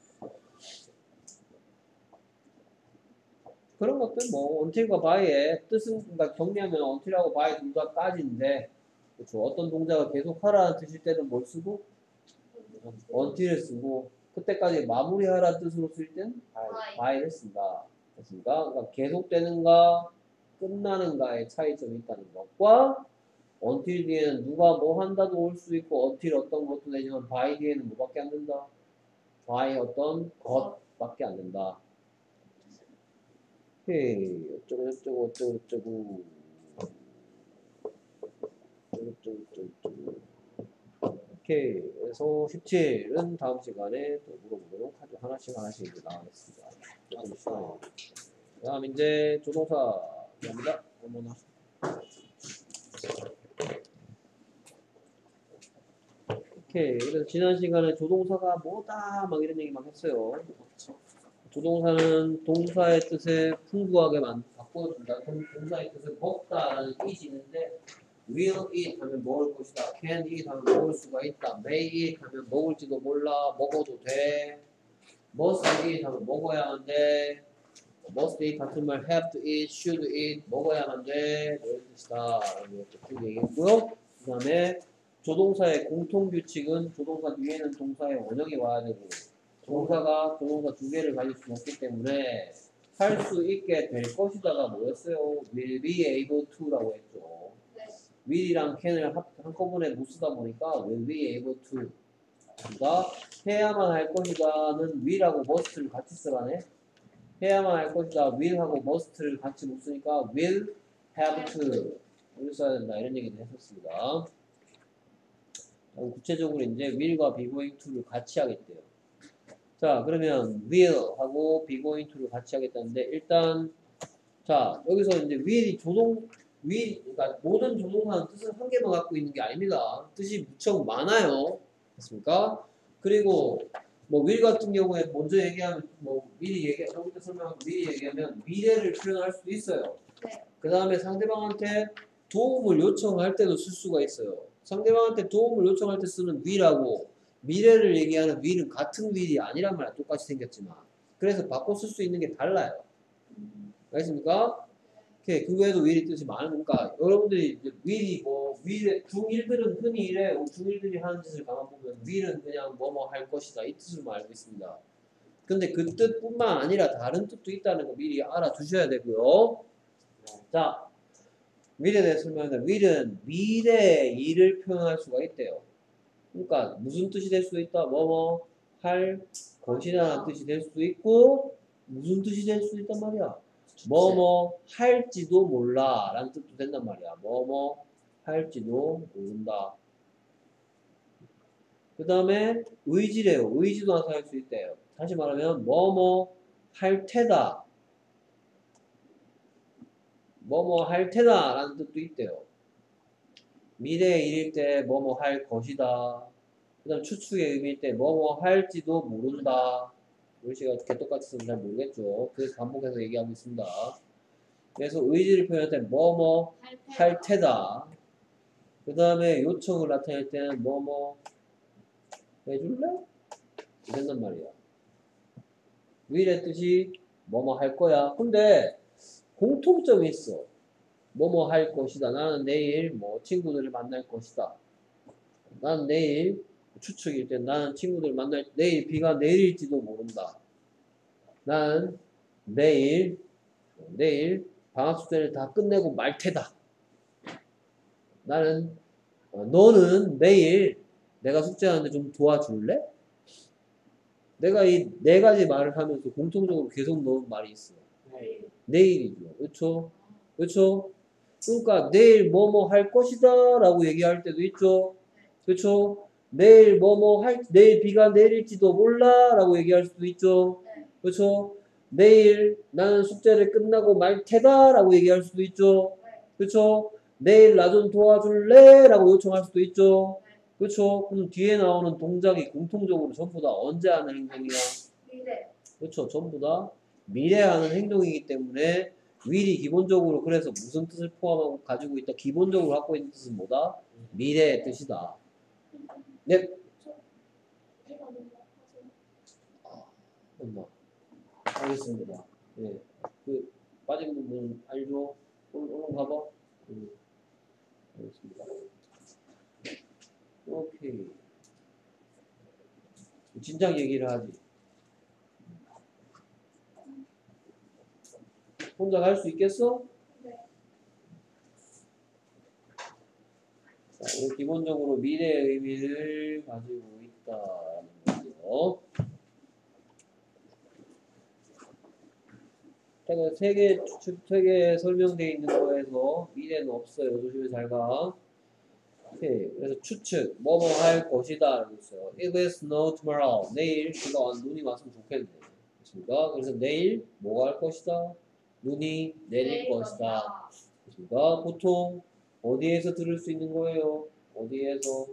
그런 것들 뭐 until과 by의 뜻은 그러니까 정리하면 until하고 by 둘 다 까지인데 그렇죠. 어떤 동작을 계속 하라는 뜻일 때는 뭘 쓰고 until을 쓰고 그때까지 마무리하라는 뜻으로 쓸 땐 by. by를 쓴다. 됐습니까? 그러니까 계속되는가 끝나는가의 차이점이 있다는 것과 until 뒤에는 누가 뭐 한다도 올 수 있고 until 어떤 것도 되지만 by 뒤에는 뭐밖에 안 된다? by 어떤 것밖에 안 된다. 오케이. 어쩌고 저쩌고 어쩌고 저쩌고 어쩌고 저쩌고 어쩌고 오케이. 그래서 십칠은 다음 시간에 또 물어보도록 하죠. 하나씩 하나씩 이제 나가겠습니다. 조금 시간이. 그 다음 이제 조동사 갑니다. 어머나. 오케이. 그래서 지난 시간에 조동사가 뭐다 막 이런 얘기 막 했어요. 조동사는 동사의 뜻을 풍부하게 만, 바꿔준다. 동- 동사의 뜻을 먹다라는 뜻이 있는데 will eat 하면 먹을 것이다. can eat 하면 먹을 수가 있다. may eat 하면 먹을지도 몰라. 먹어도 돼. must eat 하면 먹어야만 돼. must eat 같은 말 have to eat, should eat 먹어야만 돼. 이런 뜻이다. 라고 이렇게 얘기했고요. 그 다음에 조동사의 공통규칙은 조동사 뒤에는 동사의 원형이 와야 되고 동사가 조동사 두 개를 가질 수 없기 때문에 할 수 있게 될 것이다가 뭐였어요? will be able to라고 했죠. will이랑 can을 합- 한꺼번에 못 쓰다 보니까 will be able to 그러니까 해야만 할 것이다는 will하고 must를 같이 쓰라네. 해야만 할 것이다 will하고 must를 같이 못 쓰니까 will have to 이걸 써야 된다 이런 얘기도 했었습니다. 구체적으로 이제 will과 be going to를 같이 하겠대요. 자, 그러면 will 하고 be going to를 같이 하겠다는데 일단 자, 여기서 이제 will이 조동 will 그러니까 모든 조동사는 뜻을 한 개만 갖고 있는 게 아닙니다. 뜻이 무척 많아요. 됐습니까? 그리고 뭐 will 같은 경우에 먼저 얘기하면 뭐 미리 얘기 여기서 설명하고 미리 얘기하면 미래를 표현할 수도 있어요. 네. 그 다음에 상대방한테 도움을 요청할 때도 쓸 수가 있어요. 상대방한테 도움을 요청할 때 쓰는 will하고 미래를 얘기하는 will은 같은 will이 아니란 말이야. 똑같이 생겼지만. 그래서 바꿔 쓸 수 있는 게 달라요. 알겠습니까? 오케이. 그 외에도 will이 뜻이 많으니까 여러분들이 이제 will이 뭐 will의 중일들은 흔히 이래 중일들이 하는 짓을 가만 보면 will은 그냥 뭐뭐 할 것이다 이 뜻으로만 알고 있습니다. 근데 그 뜻뿐만 아니라 다른 뜻도 있다는 거 미리 알아두셔야 되고요. 자, will에 대해 설명하는데 will은 미래의 일을 표현할 수가 있대요. 그러니까 무슨 뜻이 될 수도 있다. 뭐뭐 할 것이라는 뜻이 될 수도 있고 무슨 뜻이 될 수도 있단 말이야. 뭐뭐 할지도 몰라 라는 뜻도 된단 말이야. 뭐뭐 할지도 모른다. 그 다음에 의지래요. 의지도 나타날 수 있대요. 다시 말하면 뭐뭐 할 테다. 뭐뭐 할 테다 라는 뜻도 있대요. 미래의 일일 때 뭐뭐 할 것이다. 그 다음 추측의 의미일 때 뭐뭐 할지도 모른다. 글씨가 개똑같이 쓰면 잘 모르겠죠. 그래서 반복해서 얘기하고 있습니다. 그래서 의지를 표현할 때 뭐뭐 할 테다. 그 다음에 요청을 나타낼 때는 뭐뭐 해줄래? 이랬단 말이야. will의 뜻이 뭐뭐 할 거야. 근데 공통점이 있어. 뭐뭐 할 것이다. 나는 내일 뭐 친구들을 만날 것이다. 나는 내일 추측일 때 나는 친구들 만날 내일 비가 내릴지도 모른다. 나는 내일 내일 방학 숙제를 다 끝내고 말 테다. 나는 어, 너는 내일 내가 숙제하는데 좀 도와줄래? 내가 이 네 가지 말을 하면서 공통적으로 계속 넣은 말이 있어. 네. 내일이죠. 그렇죠? 그렇죠? 그러니까 내일 뭐뭐 할 것이다 라고 얘기할 때도 있죠. 그렇죠? 내일 뭐뭐 할 내일 비가 내릴지도 몰라 라고 얘기할 수도 있죠. 그렇죠? 내일 나는 숙제를 끝나고 말 테다 라고 얘기할 수도 있죠. 그렇죠? 내일 나 좀 도와줄래? 라고 요청할 수도 있죠. 그렇죠? 그럼 뒤에 나오는 동작이 공통적으로 전부 다 언제 하는 행동이야? 미래. 그렇죠. 전부 다 미래에 하는 행동이기 때문에 will이 기본적으로 그래서 무슨 뜻을 포함하고 가지고 있다? 기본적으로 갖고 있는 뜻은 뭐다? 미래의 뜻이다. 네. 엄마. 알겠습니다. 예. 그 빠진 부분 알죠? 오늘 오늘 가봐. 음. 알겠습니다. 오케이. 진작 얘기를 하지. 혼자 갈 수 있겠어? 네. 자, 이거 기본적으로 미래의 의미를 가지고 있다는 거죠. 제가 세 개, 추측, 세 개 설명되어 있는 거에서 미래는 없어요. 조심히 잘 가. 오케이. 그래서 추측, 뭐뭐 할 것이다. 라고 있어요. It will snow tomorrow. 내일 비가 와, 눈이 왔으면 좋겠네. 그렇습니까? 그래서 내일 뭐가 할 것이다? 눈이 내릴 것이다. 그렇습니까? 보통 어디에서 들을 수 있는 거예요? 어디에서?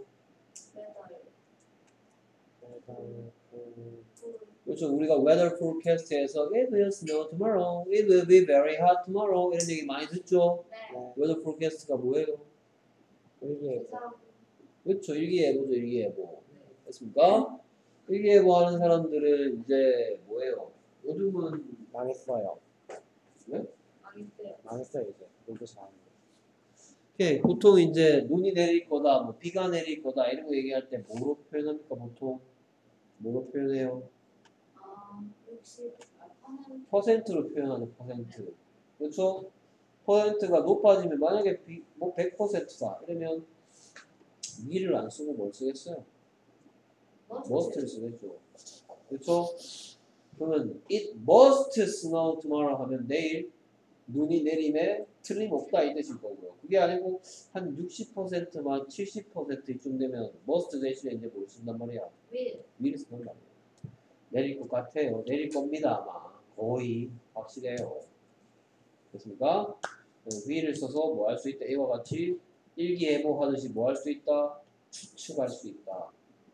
그렇죠. 우리가 weather forecast에서 it will snow tomorrow, it will be very hot tomorrow 이런 얘기 많이 듣죠. 네. weather forecast가 뭐예요? 일기예보. 그렇죠. 일기예보죠. 일기예보. 됐습니까? 일기예보 하는 사람들은 이제 뭐예요? 요즘은 망했어요. 네? 망했어요. 망했어요 이제. 놀고 잘하는 거. 오케이. 보통 이제 눈이 내릴 거다, 뭐 비가 내릴 거다 이런 거 얘기할 때 뭐로 표현합니까? 보통 뭐로 표현해요? 아, 혹시 아, 하는 퍼센트로 표현하는 퍼센트. 그렇죠? 퍼센트가 높아지면 만약에 비, 뭐 백 퍼센트다 이러면 미를 안 쓰고 뭘 쓰겠어요? must를 쓰겠죠. 그렇죠? 그러면 it must snow tomorrow 하면 내일 눈이 내림에 틀림없다 이 뜻일 거고요. 그게 아니고 한 육십 퍼센트만 칠십 퍼센트 이쯤 되면 must 대신에 이제 뭘 쓴단 말이야? will. will을 쓴단 말이야. 내릴 것 같아요. 내릴 겁니다 아마. 거의 확실해요. 됐습니까? will을 써서 뭐 할 수 있다. 이와 같이 일기예보 하듯이 뭐 할 수 있다? 추측할 수 있다.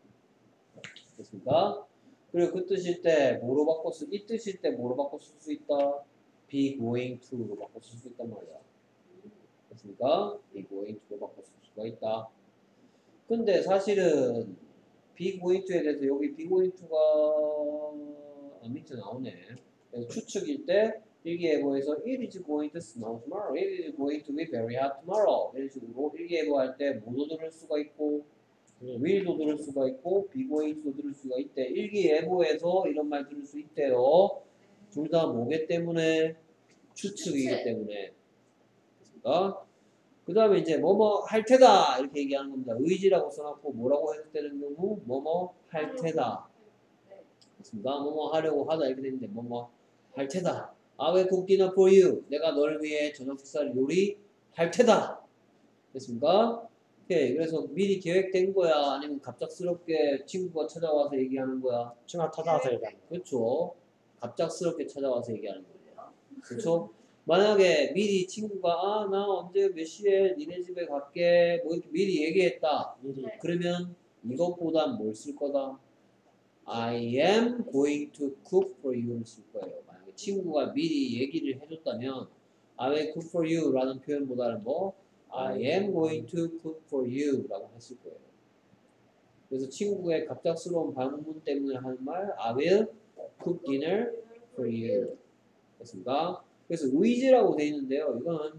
됐습니까? 그리고 그 뜻일 때 뭐로 바꿔 쓰, 이 뜻일 때 뭐로 바꿔 쓸 수 있다? be going to로 바꿔 쓸 수 있단 말이야. 됐습니까? be going to로 바꿔 쓸 수가 있다. 근데 사실은 be going to에 대해서 여기 be going to가 아, 밑에 나오네. 그래서 추측일 때 일기예보에서 it is going to snow tomorrow, it is going to be very hot tomorrow 이런 식으로 일기예보할 때 뭐도 들을 수가 있고 will도 들을 수가 있고 be going to도 들을 수가 있대. 일기예보에서 이런 말 들을 수 있대요. 둘 다 뭐기 때문에? 추측이기 추측. 때문에. 됐습니까? 그 다음에 이제 뭐뭐 할 테다 이렇게 얘기하는 겁니다. 의지라고 써놓고 뭐라고 해석되는 경우 뭐뭐 할 테다. 네. 됐습니까? 뭐뭐 하려고 하다 이렇게 되는데 뭐뭐 할 테다. I will cook dinner for you. 내가 너를 위해 저녁 식사를 요리할 테다. 됐습니까? 오케이. 그래서 미리 계획된 거야? 아니면 갑작스럽게 친구가 찾아와서 얘기하는 거야? 친구가 찾아와서 얘기하는 거. 그렇죠. 갑작스럽게 찾아와서 얘기하는 거예요. 그렇죠? 만약에 미리 친구가 아, 나 언제 몇 시에 니네 집에 갈게 뭐 이렇게 미리 얘기했다. 미리. 네. 그러면 이것보단 뭘 쓸 거다? I am going to cook for you를 쓸 거예요. 만약에 친구가 미리 얘기를 해줬다면 I will cook for you 라는 표현보다는 뭐 I am going to cook for you 라고 했을 거예요. 그래서 친구의 갑작스러운 방문 때문에 하는 말 I will cook dinner for you 됐습니까? 그래서 의지라고 되어 있는데요. 이거는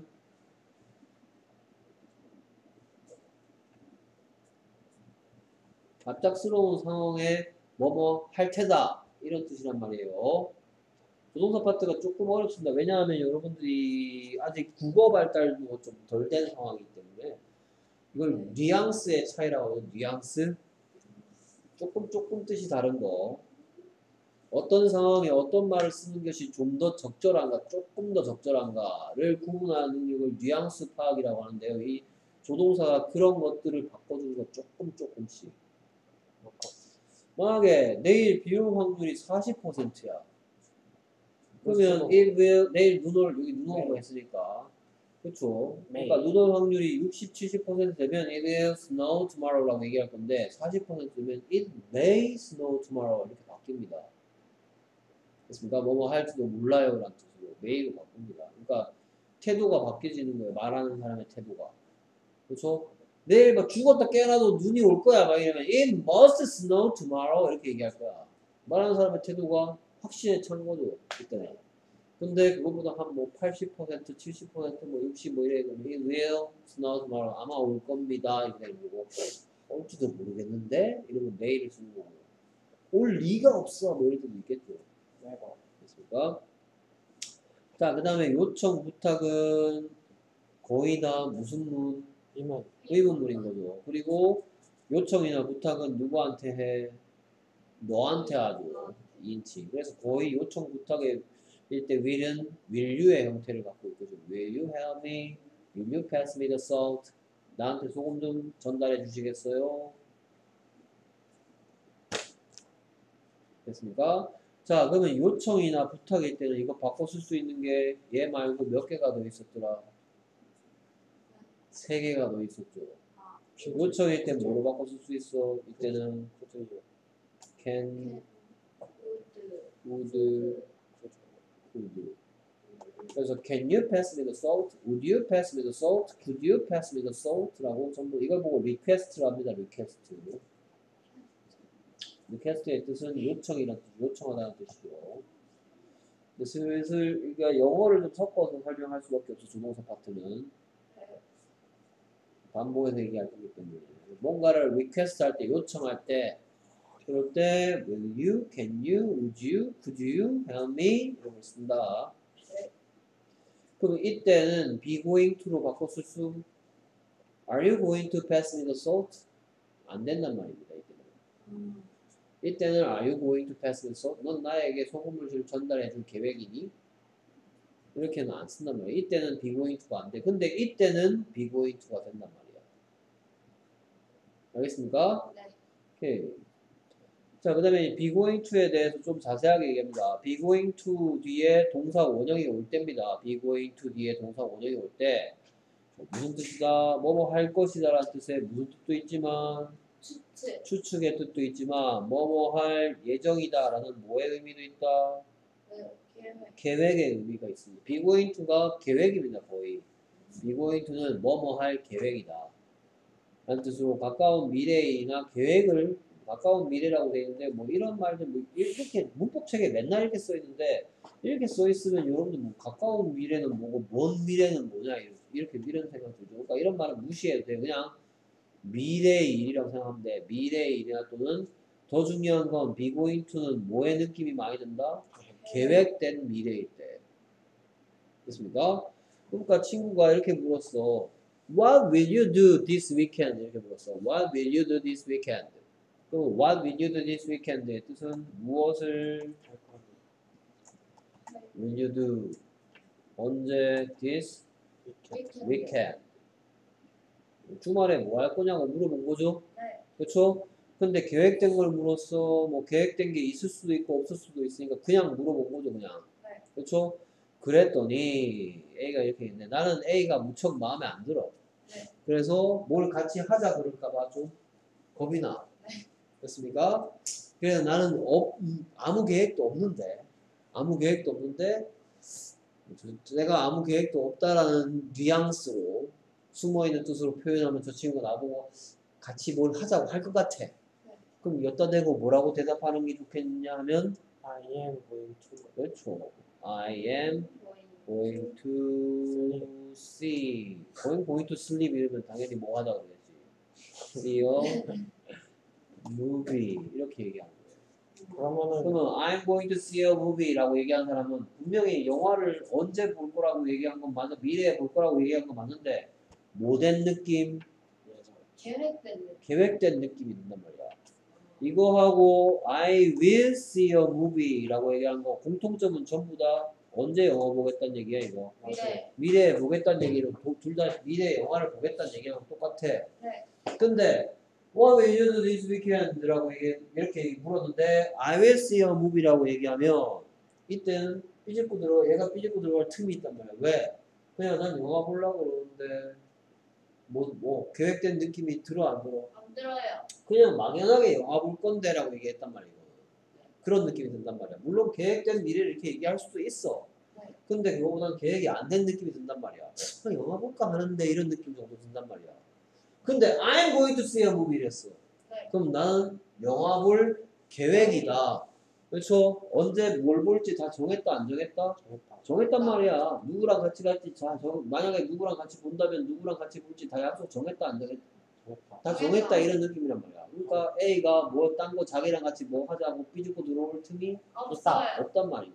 갑작스러운 상황에 뭐뭐 할 테다 이런 뜻이란 말이에요. 조동사 파트가 조금 어렵습니다. 왜냐하면 여러분들이 아직 국어 발달도 좀 덜 된 상황이기 때문에 이걸 뉘앙스의 차이라고 해요. 뉘앙스 조금 조금 뜻이 다른 거 어떤 상황에 어떤 말을 쓰는 것이 좀 더 적절한가 조금 더 적절한가를 구분하는 능력을 뉘앙스 파악이라고 하는데요. 이 조동사가 그런 것들을 바꿔주는 것 조금 조금씩 만약에 내일 비 올 확률이 사십 퍼센트야. 그러면 it will, 내일 눈 올, 여기 눈 오고 했으니까. 그쵸? 그러니까 눈 올 확률이 육십, 칠십 퍼센트 되면 it will snow tomorrow라고 얘기할 건데 사십 퍼센트 되면 it may snow tomorrow 이렇게 바뀝니다. 됐습니까? 뭐뭐 할지도 몰라요 라는 뜻으로 may로 바꿉니다. 그러니까 태도가 바뀌어지는 거예요. 말하는 사람의 태도가. 그쵸? 내일 막 죽었다 깨어나도 눈이 올 거야 막 이러면 it must snow tomorrow 이렇게 얘기할 거야. 말하는 사람의 태도가 확신에 찬 거죠 그때는. 근데 그것보다 한 뭐 팔십 퍼센트, 칠십 퍼센트, 뭐 육십 뭐 이래 그러면 it will snow tomorrow 아마 올 겁니다 이렇게 되는 거고 올지도 모르겠는데 이러면 내일을 쓰는 거고요. 올 리가 없어. 뭐 이럴 때도 있겠죠. never. 됐습니까? 자, 그 다음에 요청, 부탁은 거의 다 무슨 문? 이면 의문문인 거죠. 그리고 요청이나 부탁은 누구한테 해? 너한테 하죠. 이인칭. 그래서 거의 요청, 부탁의 일때 will은 will you의 형태를 갖고 있거죠. Will you help me? Will you pass me the salt? 나한테 소금 좀 전달해 주시겠어요? 됐습니까? 자, 그러면 요청이나 부탁일 때는 이거 바꿔 쓸 수 있는 게 얘 말고 몇 개가 더 있었더라? 세 개가 더 있었죠. 요청일 때 뭐로 바꿔 쓸 수 있어? 이때는 could you can, would, would, could. 그래서 can you pass me the salt? Would you pass me the salt? Could you pass me the salt? 라고 전부 이걸 보고 request를 합니다. request. request의 뜻은 요청이라는 뜻, 요청하다는 뜻이죠. 근데 슬슬 그러니까 영어를 좀 섞어서 설명할 수밖에 없어. 조동사 파트는 반복해서 얘기할 거기 때문에 뭔가를 request 할 때, 요청할 때 그럴 때 will you, can you, would you, could you help me 이런 걸 쓴다. 그럼 이때는 be going to로 바꿔 쓸 수 are you going to pass me the salt? 안 된단 말입니다. 이때는. 이때는 are you going to pass me the salt? 넌 나에게 소금을 전달해 줄 계획이니? 이렇게는 안 쓴단 말이야. 이때는 be going to가 안 돼. 근데 이때는 be going to가 된단 말이야. 알겠습니까? 네. 오케이. 자, 그 다음에 be going to에 대해서 좀 자세하게 얘기합니다. be going to 뒤에 동사 원형이 올 때입니다. be going to 뒤에 동사 원형이 올 때 무슨 뜻이다? 뭐뭐 할 것이다 라는 뜻에 무슨 뜻도 있지만 추측, 추측의 뜻도 있지만 뭐뭐 할 예정이다 라는 뭐의 의미도 있다? 네, 계획, 계획의 의미가 있습니다. be going to가 계획입니다. 거의. be going to는 뭐뭐 할 계획이다 라는 뜻으로 가까운 미래이나 계획을 가까운 미래라고 되어 있는데 뭐 이런 말들 뭐 이렇게 문법책에 맨날 이렇게 써 있는데 이렇게 써 있으면 여러분들 뭐 가까운 미래는 뭐고 먼 미래는 뭐냐 이렇게 이런 생각 들죠. 그러니까 이런 말은 무시해도 돼요. 그냥 미래의 일이라고 생각하면 돼. 미래의 일이나 또는 더 중요한 건 be going to는 뭐의 느낌이 많이 든다? 계획된 미래일 때. 됐습니까? 그러니까 친구가 이렇게 물었어. What will you do this weekend? 이렇게 물었어. What will you do this weekend? 그럼 what will you do this weekend의 뜻은 무엇을 할 거니 will you do 언제 this weekend. weekend 주말에 뭐 할 거냐고 물어본 거죠. 네. 그렇죠? 근데 계획된 걸 물었어. 뭐 계획된 게 있을 수도 있고 없을 수도 있으니까 그냥 물어본 거죠, 그냥. 네. 그렇죠? 그랬더니 A가 이렇게 있네. 나는 A가 무척 마음에 안 들어. 네. 그래서 뭘 같이 하자 그럴까봐 좀 겁이 나. 됐습니까? 그래서 나는 어, 아무 계획도 없는데 아무 계획도 없는데 내가 아무 계획도 없다라는 뉘앙스로 숨어있는 뜻으로 표현하면 저 친구가 나보고 같이 뭘 하자고 할 것 같아. 그럼 여기다 대고 뭐라고 대답하는 게 좋겠냐 하면 I am going to 그렇죠. I am going going to see going going to sleep 이러면 당연히 뭐 하자 그러겠지. see a movie 이렇게 얘기하는 거예요. 그러면은 그러면 I'm going to see a movie라고 얘기한 사람은 분명히 영화를 언제 볼 거라고 얘기한 건 맞는 미래에 볼 거라고 얘기한 건 맞는데 뭐된 느낌? 예정 계획된 느낌. 계획된 느낌이 든단 말이야. 이거하고 I will see a movie라고 얘기한 거 공통점은 전부 다 언제 영화 보겠다는 얘기야 이거. 미래. 미래에 보겠다는 얘기로 둘 다 미래에 영화를 보겠다는 얘기랑 똑같아. 네. 근데 What will you do this weekend?라고 이렇게 물었는데 I will see a movie라고 얘기하면 이때는 삐집고 들어 얘가 삐집고 들어갈 틈이 있단 말이야. 왜? 그냥 난 영화 보려고 그러는데 뭐, 뭐 계획된 느낌이 들어 안 들어? 안 들어요. 그냥 막연하게 영화 볼 건데라고 얘기했단 말이야. 그런 느낌이 든단 말이야. 물론 계획된 미래를 이렇게 얘기할 수도 있어. 네. 근데 그거보다는 계획이 안 된 느낌이 든단 말이야. 그냥 영화 볼까 하는데 이런 느낌 정도 든단 말이야. 근데 I'm going to see a movie 랬어. 네. 그럼 나는 영화 볼 계획이다. 그렇죠? 언제 뭘 볼지 다 정했다 안 정했다? 정했다 정했단 말이야. 누구랑 같이 갈지 자, 정, 만약에 누구랑 같이 본다면 누구랑 같이 볼지 다 약속 정했다 안 정했다? 다 정했다 이런 느낌이란 말이야. 그러니까 A가 뭐 딴 거 자기랑 같이 뭐 하자고 삐죽고 들어올 틈이 없어요. 없단 말이고.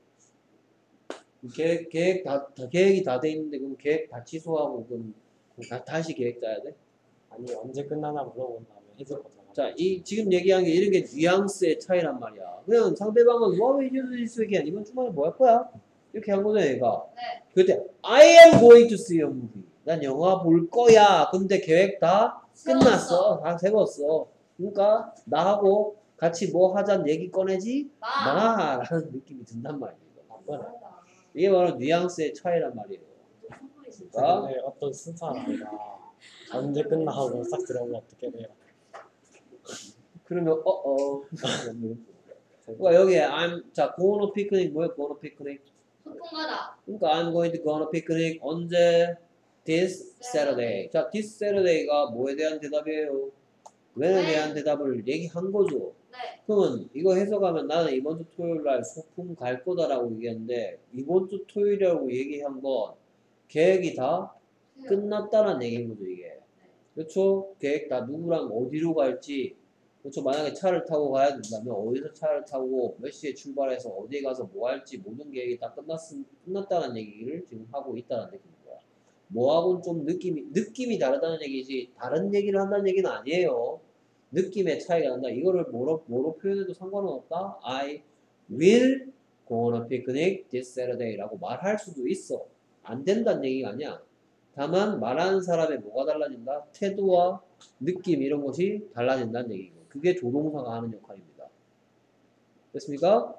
계획, 계획 다, 다 계획이 다 돼 있는데 그럼 계획 다 취소하고 그럼 다, 다시 계획 짜야 돼? 아니 언제 끝나나 물어본 다음에 해줄 거잖아. 자, 이 지금 얘기한 게 이런 게 뉘앙스의 차이란 말이야. 그냥 상대방은 What will you do this weekend? 이번 주말에 뭐 할 거야? 이렇게 한 거잖아, 얘가. 네. 그때 I am going to see a movie. 난 영화 볼 거야. 근데 계획 다 끝났어. 다 세웠어. 그러니까 나하고 같이 뭐 하자는 얘기 꺼내지 마. 마라는 느낌이 든단 말이에요. 나쁘네. 이게 바로 뉘앙스의 차이란 말이에요. 그러니까 근데 어떤 순수한 아이가 언제 끝나 하고 싹 들어오면 어떻게 돼요? 그러면 어어. 그러니까 여기에 I'm 자 go on a picnic 뭐야 go on a picnic? 소풍 가다. 그러니까 I'm going to go on a picnic 언제? This Saturday. 자, this Saturday가 뭐에 대한 대답이에요? when에 네. 대한 대답을 얘기한 거죠. 네. 그러면 이거 해석하면 나는 이번 주 토요일 날 소풍 갈 거다라고 얘기했는데 이번 주 토요일이라고 얘기한 건 계획이 다 끝났다는 얘기인 거죠, 이게. 그렇죠? 계획 다 누구랑 어디로 갈지. 그렇죠? 만약에 차를 타고 가야 된다면 어디서 차를 타고 몇 시에 출발해서 어디에 가서 뭐 할지 모든 계획이 다 끝났, 끝났다는 얘기를 지금 하고 있다는 느낌인 거야. 뭐하고는 좀 느낌이, 느낌이 다르다는 얘기지 다른 얘기를 한다는 얘기는 아니에요. 느낌의 차이가 난다. 이거를 뭐로, 뭐로 표현해도 상관은 없다. I will go on a picnic this Saturday 라고 말할 수도 있어. 안 된다는 얘기가 아니야. 다만 말하는 사람의 뭐가 달라진다? 태도와 느낌 이런 것이 달라진다는 얘기고 그게 조동사가 하는 역할입니다. 됐습니까?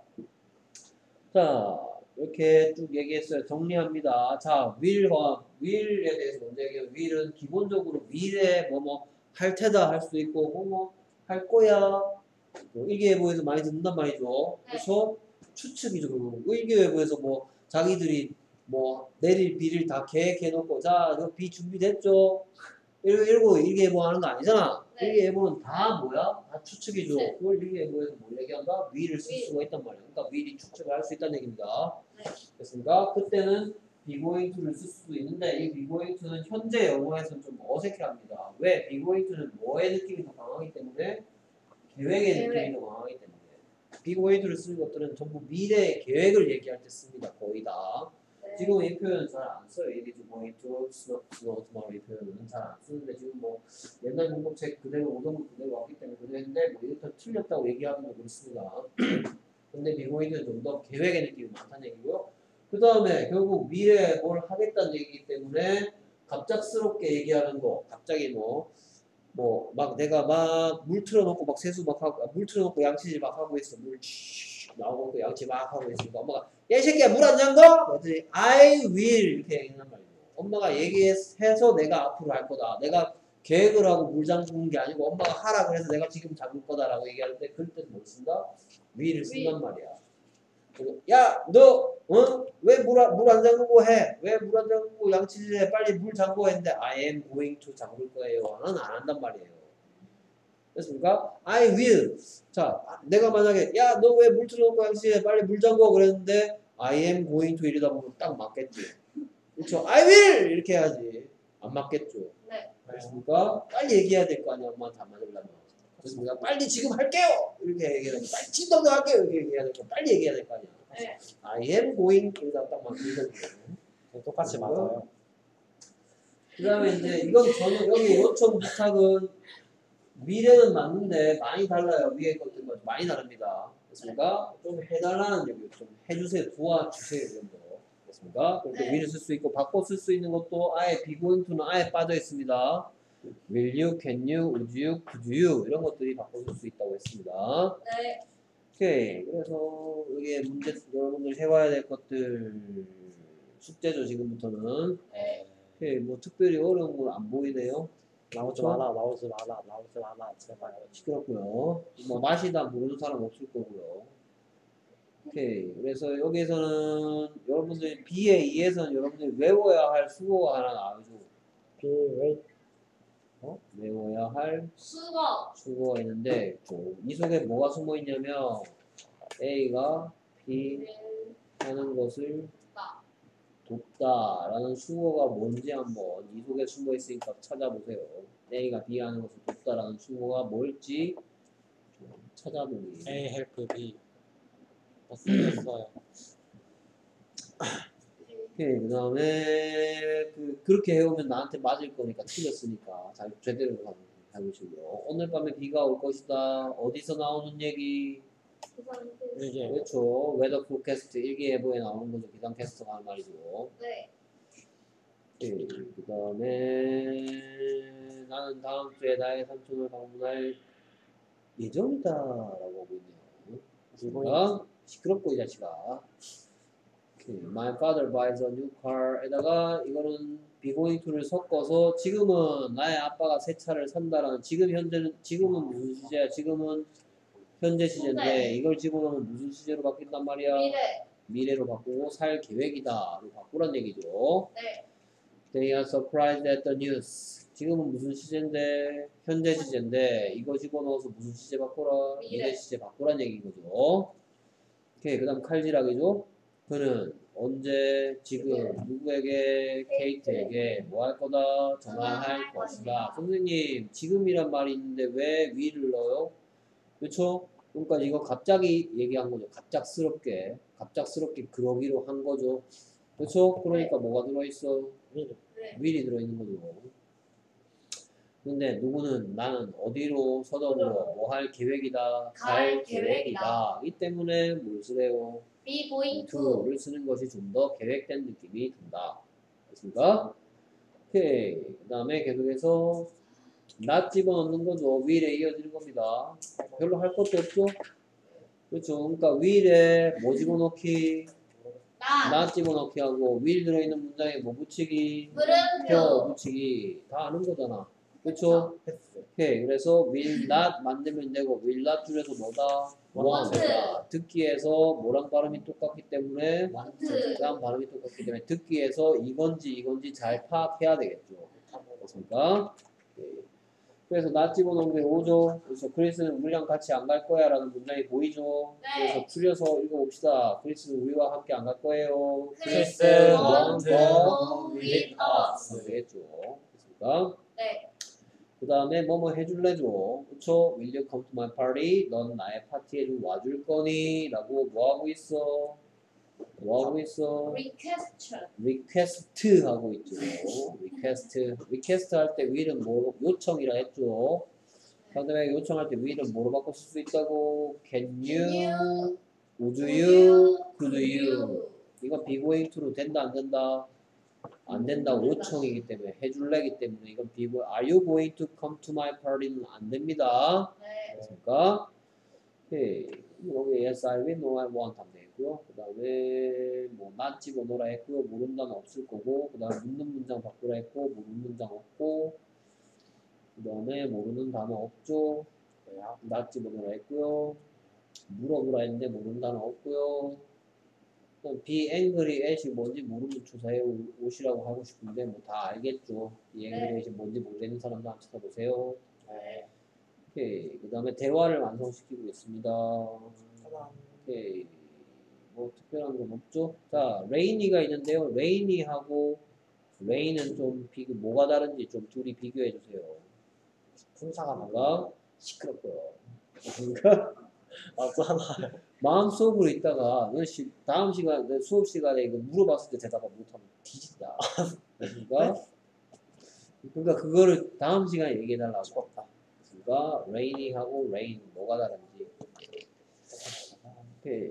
자 이렇게 쭉 얘기했어요. 정리합니다. 자 will과 will에 대해서 먼저 얘기해요. will은 기본적으로 will에 뭐뭐 할 테다 할 수도 있고 뭐뭐 할 거야 뭐 일기예보에서 많이 듣는단 말이죠. 그래서 추측이죠. 그리고 일기예보에서 뭐 자기들이 뭐 내릴 비를 다 계획해놓고 자 이거 비 준비됐죠? 이러고 이러고 일기예보 하는 거 아니잖아. 네. 일기예보는 다 뭐야? 다 추측이죠. 네. 그걸 일기예보에서 뭘 얘기한다? 위를 쓸 위. 수가 있단 말이야. 그러니까 미리 추측을 할 수 있다는 얘기입니다. 네. 됐습니까? 그때는 be going to를 쓸 수도 있는데 이 be going to는 현재 영어에서는 좀 어색해합니다. 왜? be going to는 뭐의 느낌이 더 강하기 때문에 계획의 계획. 느낌이 더 강하기 때문에 be going to를 쓰는 것들은 전부 미래의 계획을 얘기할 때 씁니다. 거의 다. 네. 지금 지금 이 표현은 잘 안 써요. It is going to snow, snow tomorrow 이 표현은 잘 안 쓰는데 지금 뭐 옛날 문법책 그대로 오던 거 그대로 왔기 때문에 그대로 했는데 뭐 이것도 틀렸다고 얘기하기도 그렇습니다. 근데 미고이는 좀 더 계획의 느낌이 많다는 얘기고요. 그 다음에 결국 미래에 뭘 하겠다는 얘기이기 때문에 갑작스럽게 얘기하는 거 갑자기 뭐 뭐 막 내가 막 물 틀어놓고 막 세수 막 하고 물 틀어놓고 양치질 막 하고 있어. 물 나오고 또 양치 막 하고 있으니까 엄마가 야 이 새끼야 물 안 잠궈? 그랬더니 I will 이렇게 얘기하는 말이에요. 엄마가 얘기해서 내가 앞으로 할 거다. 내가 계획을 하고 물 잠그는 게 아니고 엄마가 하라 그래서 내가 지금 잠글 거다라고 얘기하는데 그럴 때는 뭘 쓴다? will을 쓴단 말이야. 그리고 야 너 어? 왜 물 안 잠그고 해? 왜 물 안 잠그고 양치질 해? 빨리 물 잠궈 했는데 I am going to 잠글 거예요. 는 안 한단 말이에요. 됐습니까? I will. 자, 내가 만약에 야 너 왜 물 틀어놓고 양치질해? 빨리 물 잠궈 그랬는데 I am going to 이러다 보면 딱 맞겠지. 그렇죠? I will 이렇게 해야지. 안 맞겠죠. 네. 됐습니까? 빨리 얘기해야 될 거 아니야. 엄마한테 안 맞으려면. 됐습니까? 빨리 지금 할게요. 이렇게 얘기해야 돼. 빨리 지금 당장 할게요. 이렇게 얘기해야 될 거. 빨리 얘기해야 될 거 아니야. 네. I am going 이러다 딱 맞는 거. 똑같이 맞아요. 그 다음에 이제 이건 저는 여기 요청 부탁은 미래는 맞는데 많이 달라요. 위에 것들과 많이 다릅니다. 됐습니까? 좀 해달라는 얘기 좀 해주세요. 도와주세요. 이런 거. 됐습니까? 그렇게 네. 위를 쓸 수 있고 바꿔 쓸 수 있는 것도 아예 be going to는 아예 빠져 있습니다. will you, can you, would you, could you 이런 것들이 바꿔 쓸 수 있다고 했습니다. 네. 오케이. 그래서 이게 문제 여러분들 해와야 될 것들 숙제죠. 지금부터는. 네. 오케이. 뭐 특별히 어려운 건 안 보이네요. 나오지 그렇죠? 마라, 나오지 마라, 나오지 마라, 제발. 시끄럽고요. 뭐 맛이다 모르는 사람 없을 거고요. 오케이. 그래서 여기에서는 여러분들이 B에 이에서는 여러분들이 외워야 할 수고가 하나 나오죠. 비, 웨이, 어? 외워야 할 수거. 수고가 있는데 이 속에 뭐가 숨어 있냐면 A가 B 하는 것을 돕다라는 수어가 뭔지 한번 이 속에 숨어 있으니까 찾아보세요. A가 B 하는 것을 돕다라는 충고가 뭘지 좀 찾아보기. A help B. 썼어요. 오케이, 그 다음에 그, 그렇게 해오면 나한테 맞을 거니까 틀렸으니까 잘 제대로 해보시고요. 오늘 밤에 비가 올 것이다. 어디서 나오는 얘기? 이게 그렇죠. 웨더 포캐스트 일기예보에 나오는 거죠. 기상캐스터가 하는 말이죠. 네. 오케이, 그 다음에 나는 다음 주에 나의 삼촌을 방문할 예정이다 라고 하고 있네요. 그러니까 시끄럽고 이 자식아. 오케이, My father buys a new car 에다가 이거는 be going to를 섞어서 지금은 나의 아빠가 새 차를 산다라는 지금 현재는 지금은 무슨 시제야? 지금은 현재 시제인데 현재. 이걸 집어넣으면 무슨 시제로 바뀐단 말이야? 미래. 미래로 바꾸고 살 계획이다로 바꾸란 얘기죠. 네. They are surprised at the news. 지금은 무슨 시제인데 현재 시제인데 이거 집어넣어서 무슨 시제 바꾸라? 미래. 미래 시제 바꾸란 얘기인 거죠. 오케이, 그다음 칼질하기죠. 그는 언제 지금 누구에게 케이트에게 뭐 할 거다 전화할 것이다. 선생님 지금이란 말이 있는데 왜 위를 넣어요? 그렇죠? 그러니까 이거 갑자기 얘기한 거죠. 갑작스럽게 갑작스럽게 그러기로 한 거죠. 그렇죠? 그러니까 뭐가 들어있어? 미래. 네. will이 들어있는 거죠. 근데 누구는 나는 어디로 서점으로 뭐 할 계획이다 갈 갈 계획이다 이 때문에 뭘 쓰래요? Be going to. to를 쓰는 것이 좀 더 계획된 느낌이 든다. 됐습니까? 오케이. 그 다음에 계속해서 not 집어넣는 거죠. will에 이어지는 겁니다. 별로 할 것도 없죠? 그렇죠. 그러니까 will에 뭐 집어넣기? 나. not 집어넣기 하고 will 들어있는 문장에 뭐 붙이기? 표 물음표. 붙이기 다 아는 거잖아. 그렇죠? 패스. 오케이. 그래서 will not 만들면 되고 will not 줄여서 뭐다? want. want. 듣기에서 뭐랑 발음이 똑같기 때문에 want. 그다음 발음이 똑같기 때문에 듣기에서 이건지 이건지 잘 파악해야 되겠죠. 그렇습니까? 오케이. 그래서 not 집어넣은 게 오죠. 그래서 크리스는 우리랑 같이 안 갈 거야 라는 문장이 보이죠. 네. 그래서 줄여서 읽어봅시다. 크리스는 우리와 함께 안 갈 거예요. Chris want want to go with us. 되겠죠. 됐습니까? 네. 그 다음에 뭐뭐 해줄래죠. 그쵸? Will you come to my party? 넌 나의 파티에 좀 와줄 거니? 라고 뭐 하고 있어? 뭐 하고 있어? Request. request 하고 있죠. request. request 할 때 will은 뭐 요청이라 했죠. 상대방에게 요청할 때 will은 뭐로 바꿔 쓸 수 있다고? Can you? Would you? Could you? 이거 be going to로 된다 안 된다? 안 된다. 요청이기 때문에 해줄래기 때문에 이건 be going. Are you going to come to my party는 안 됩니다. 네. 됐습니까? 오케이. 여기 yes, I will, no, I won't 하면 되고요. 그 다음에 뭐 not 집어넣으라 했고요. 모른다는 없을 거고 그 다음에 묻는 문장 바꾸라 했고 모르는 문장 없고 그 다음에 모르는 단어 없죠. 뭐야? not 집어넣으라 했고요. 물어보라 했는데 모르는 단어 없고요. 그럼 be angry at이 뭔지 모르면 조사해 오시라고 하고 싶은데 뭐 다 알겠죠. be angry at이 뭔지 모르는 사람도 한번 찾아보세요. 네. 오케이. 그 다음에 대화를 완성시키고 있습니다. 짜잔. 오케이. 뭐 특별한 건 없죠? 자, 레이니가 있는데요. 레이니하고 레인은 좀 비교, 뭐가 다른지 좀 둘이 비교해 주세요. 품사가 나가. 뭔가 시끄럽고요. 그러니까 아, 또 하나. 마음속으로 있다가 너 시, 다음 시간 내 수업 시간에 이거 물어봤을 때 대답을 못하면 뒤진다. 그러니까 그러니까 그거를 다음 시간에 얘기해 달라고. 죽었다. 그러니까 레이니하고 레인 뭐가 다른지. 오케이.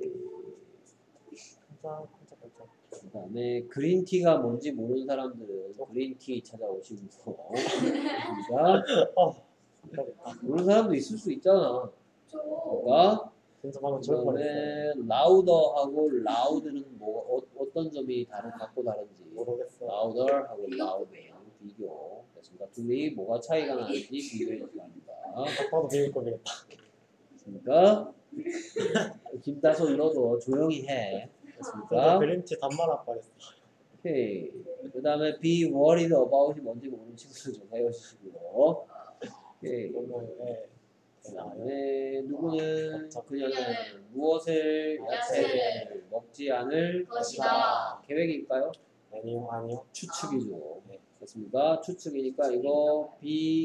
쿵짝, 쿵짝, 쿵짝. 그 다음에 그린티가 뭔지 모르는 사람들은 그린티 찾아오시고 그러니까 어, 그러겠다. 모르는 사람도 있을 수 있잖아. 저. 그러니까 진짜 방금 그 죽을 뻔했어요. 다음에 라우더하고 라우드는 뭐 어, 어떤 점이 다른 갖고 다른지 모르겠어. 라우더하고 라우드 비교. 그래서 둘이 뭐가 차이가 나는지 비교해 주시기 바랍니다. 딱 봐도 비밀 꿈이겠다. 그러니까 김다솔 너도 조용히 해. 저도 됐습니까? 그린티 단말 아빠였어. 오케이. 그 다음에 be worried about이 뭔지 모르는 친구들 전화해 주시고요. 오케이. 오늘 예. 그 다음에 누구는 그녀는 무엇을 야채를 먹지 않을 것이다. 계획일까요? 아니요, 아니요. 추측이죠. 됐습니까? 추측이니까 이거 be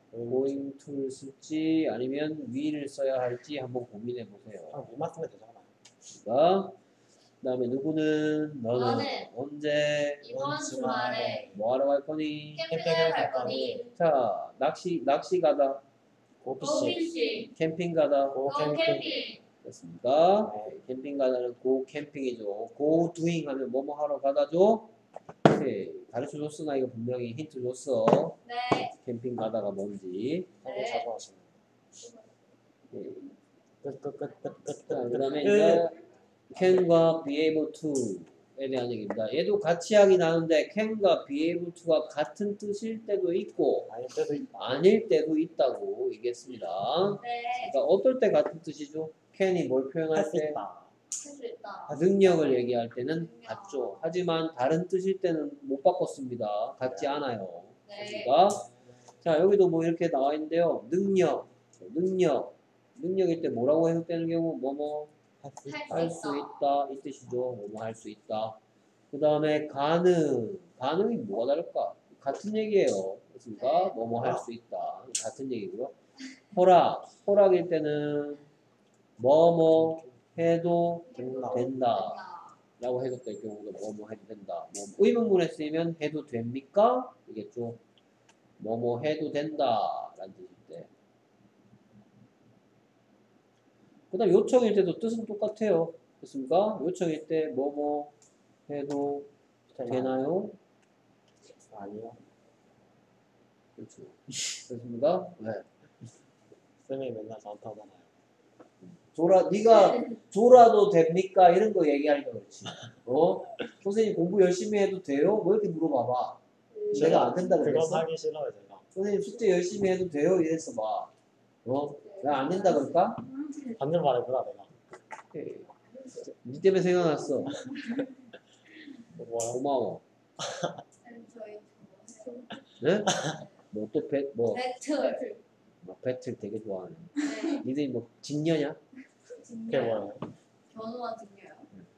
going to를 쓸지 아니면 will을 써야 할지 한번 고민해 보세요. 그냥 위만 쓰면 되잖아요. 자, 그다음에 누구는 너는 너는 언제 이번 주말에 뭐 하러 갈 거니? 캠핑을 갈 거니? 자, 낚시 낚시 가다, 고피씨, 고피시, 캠핑 가다. 고 고 캠핑, 캠핑, 됐습니까? 네, 캠핑 가다는 고 캠핑이죠. 고 doing 하면 뭐뭐 하러 가다죠? 오케이. 가르쳐 줬어. 나 이거 분명히 힌트 줬어. 네, 캠핑 가다가 뭔지. 하긴 네. 자주 하시네. 네. 끝끝끝끝끝. 자, 그 다음에 이제 can과 be able to에 대한 얘기입니다. 얘도 같이 하긴 하는데 can과 be able to가 같은 뜻일 때도 있고 아닐 때도 있다. 아닐 때도 있다고 얘기했습니다. 네, 그러니까 어떨 때 같은 뜻이죠? can이 뭘 표현할 할 수 때? 있다. 할 수 있다. 능력을 얘기할 때는 같죠. 하지만 다른 뜻일 때는 못 바꿨습니다. 같지 않아요. 네, 그러니까 자 여기도 뭐 이렇게 나와 있는데요. 능력, 능력, 능력일 때 뭐라고 해석되는 경우 뭐뭐 할 수 할 있다. 할 수 있다 이 뜻이죠. 뭐뭐 할 수 있다. 그 다음에 가능, 가능이 뭐가 다를까? 같은 얘기예요. 그렇습니까? 뭐뭐 할 수 있다 같은 얘기고요. 허락, 허락일 때는 뭐뭐 해도 된다. 된다 라고 해석될 경우도 뭐뭐 해도 된다. 뭐 의문문에 쓰이면 해도 됩니까? 이겠죠. 뭐뭐 해도 된다 라는 뜻일 때. 그 다음 요청일 때도 뜻은 똑같아요. 그렇습니까? 요청일 때 뭐뭐 해도 되나요? 아니요. 그렇죠. 그렇습니까? 네. 쌤이 맨날 저한테 하잖아요. 조라, 네가 조라도 됩니까? 이런 거 얘기하니까 그렇지. 어? 선생님 공부 열심히 해도 돼요? 뭐 이렇게 물어봐봐. 내가 안 된다고 그건 그랬어? 하기 싫어요 제가. 선생님 숙제 열심히 해도 돼요? 이랬어 봐. 어? 나 안 된다 그럴까? 반대로 말해보라 내가. 오케이. 니 때문에 생각났어. 뭐야? 고마워. 저희 네? 뭐 또 배, 뭐, 배틀. 뭐 배틀 되게 좋아하네. 네, 니들이 뭐 직녀냐? 그게 진짜 뭐예요? 견우와 직녀요.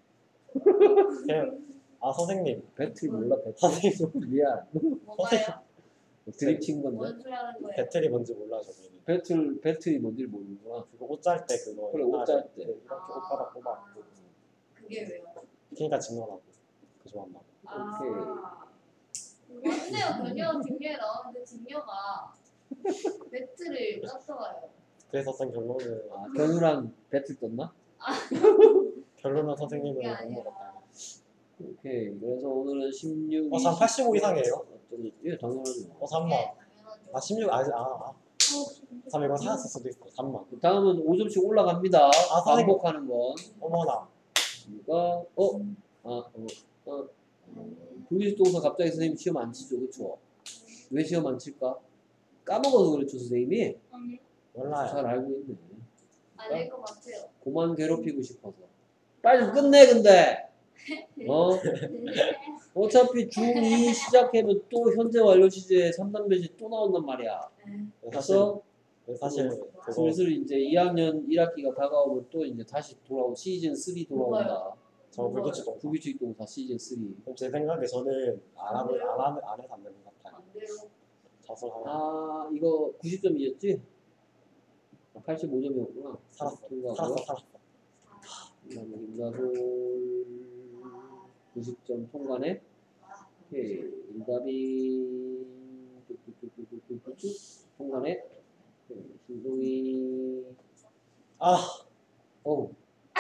그냥 아 선생님. 배틀 몰라 배틀. 선생님. 미안. 뭐가요? 드립 친 건데. 뭔 소리 하는 거예요? 배틀이 뭔지 몰라 저기. 배틀 배틀이 뭔지 모르는구나. 그거 옷 짤 때 그거. 그래, 옷짤 때. 이렇게 옷가락 뽑아. 그게 왜요? 그러니까 진노라고. 그 좋아한다고. 아, 맞네요. 견우와 직녀에 나오는데 직녀가 배틀을 땄어요. 그래서 쓴 결론은 아, 견우랑 배틀 떴나? 결론은 선생님은 그게 못 아니라 먹었다. 오케이. 그래서 오늘은 십육. 어, 전 팔십오 이상이에요? 어떤 예, 당연하죠. 어 삼만. 네, 당연하죠. 아 십육 아직 아. 아. 삼 이건 사왔을 수도 있어. 삼만. 다음은 오 점씩 올라갑니다. 아, 선생님. 반복하는 건. 어머나. 그러니까 어, 아, 어, 어. 불규칙동사 갑자기 선생님 시험 안 치죠, 그렇죠? 왜 시험 안 칠까? 까먹어서 그렇죠, 선생님이. 몰라요. 잘 알고 있네. 아닐 것 같아요. 고만 괴롭히고 싶어서. 빨리 좀 끝내, 근데. 어? 어차피 중이 시작하면 또 현재 완료 시제 삼 단배지 또 나온단 말이야. 사실 그래서 사실 그거 슬슬 이제 이 학년 일 학기가 다가오면 또 이제 다시 돌아오 시즌 삼 돌아온다. 저 불규칙 동사. 불규칙 동사 시즌 삼. 그럼 제 생각에 저는 안 하고 안 하는 안 해서 안 되는 것 같아요. 반대로 저서 하면 아 이거 구십 점이었지? 팔십오 점이었구나. 살았어. 통과고요. 살았어 살았어. 그다음에 김다솔 구십 점 통과네. 오케이. 일답이 뚝뚝뚝뚝뚝뚝뚝 통과네. 오케이. 신동이 아, 어우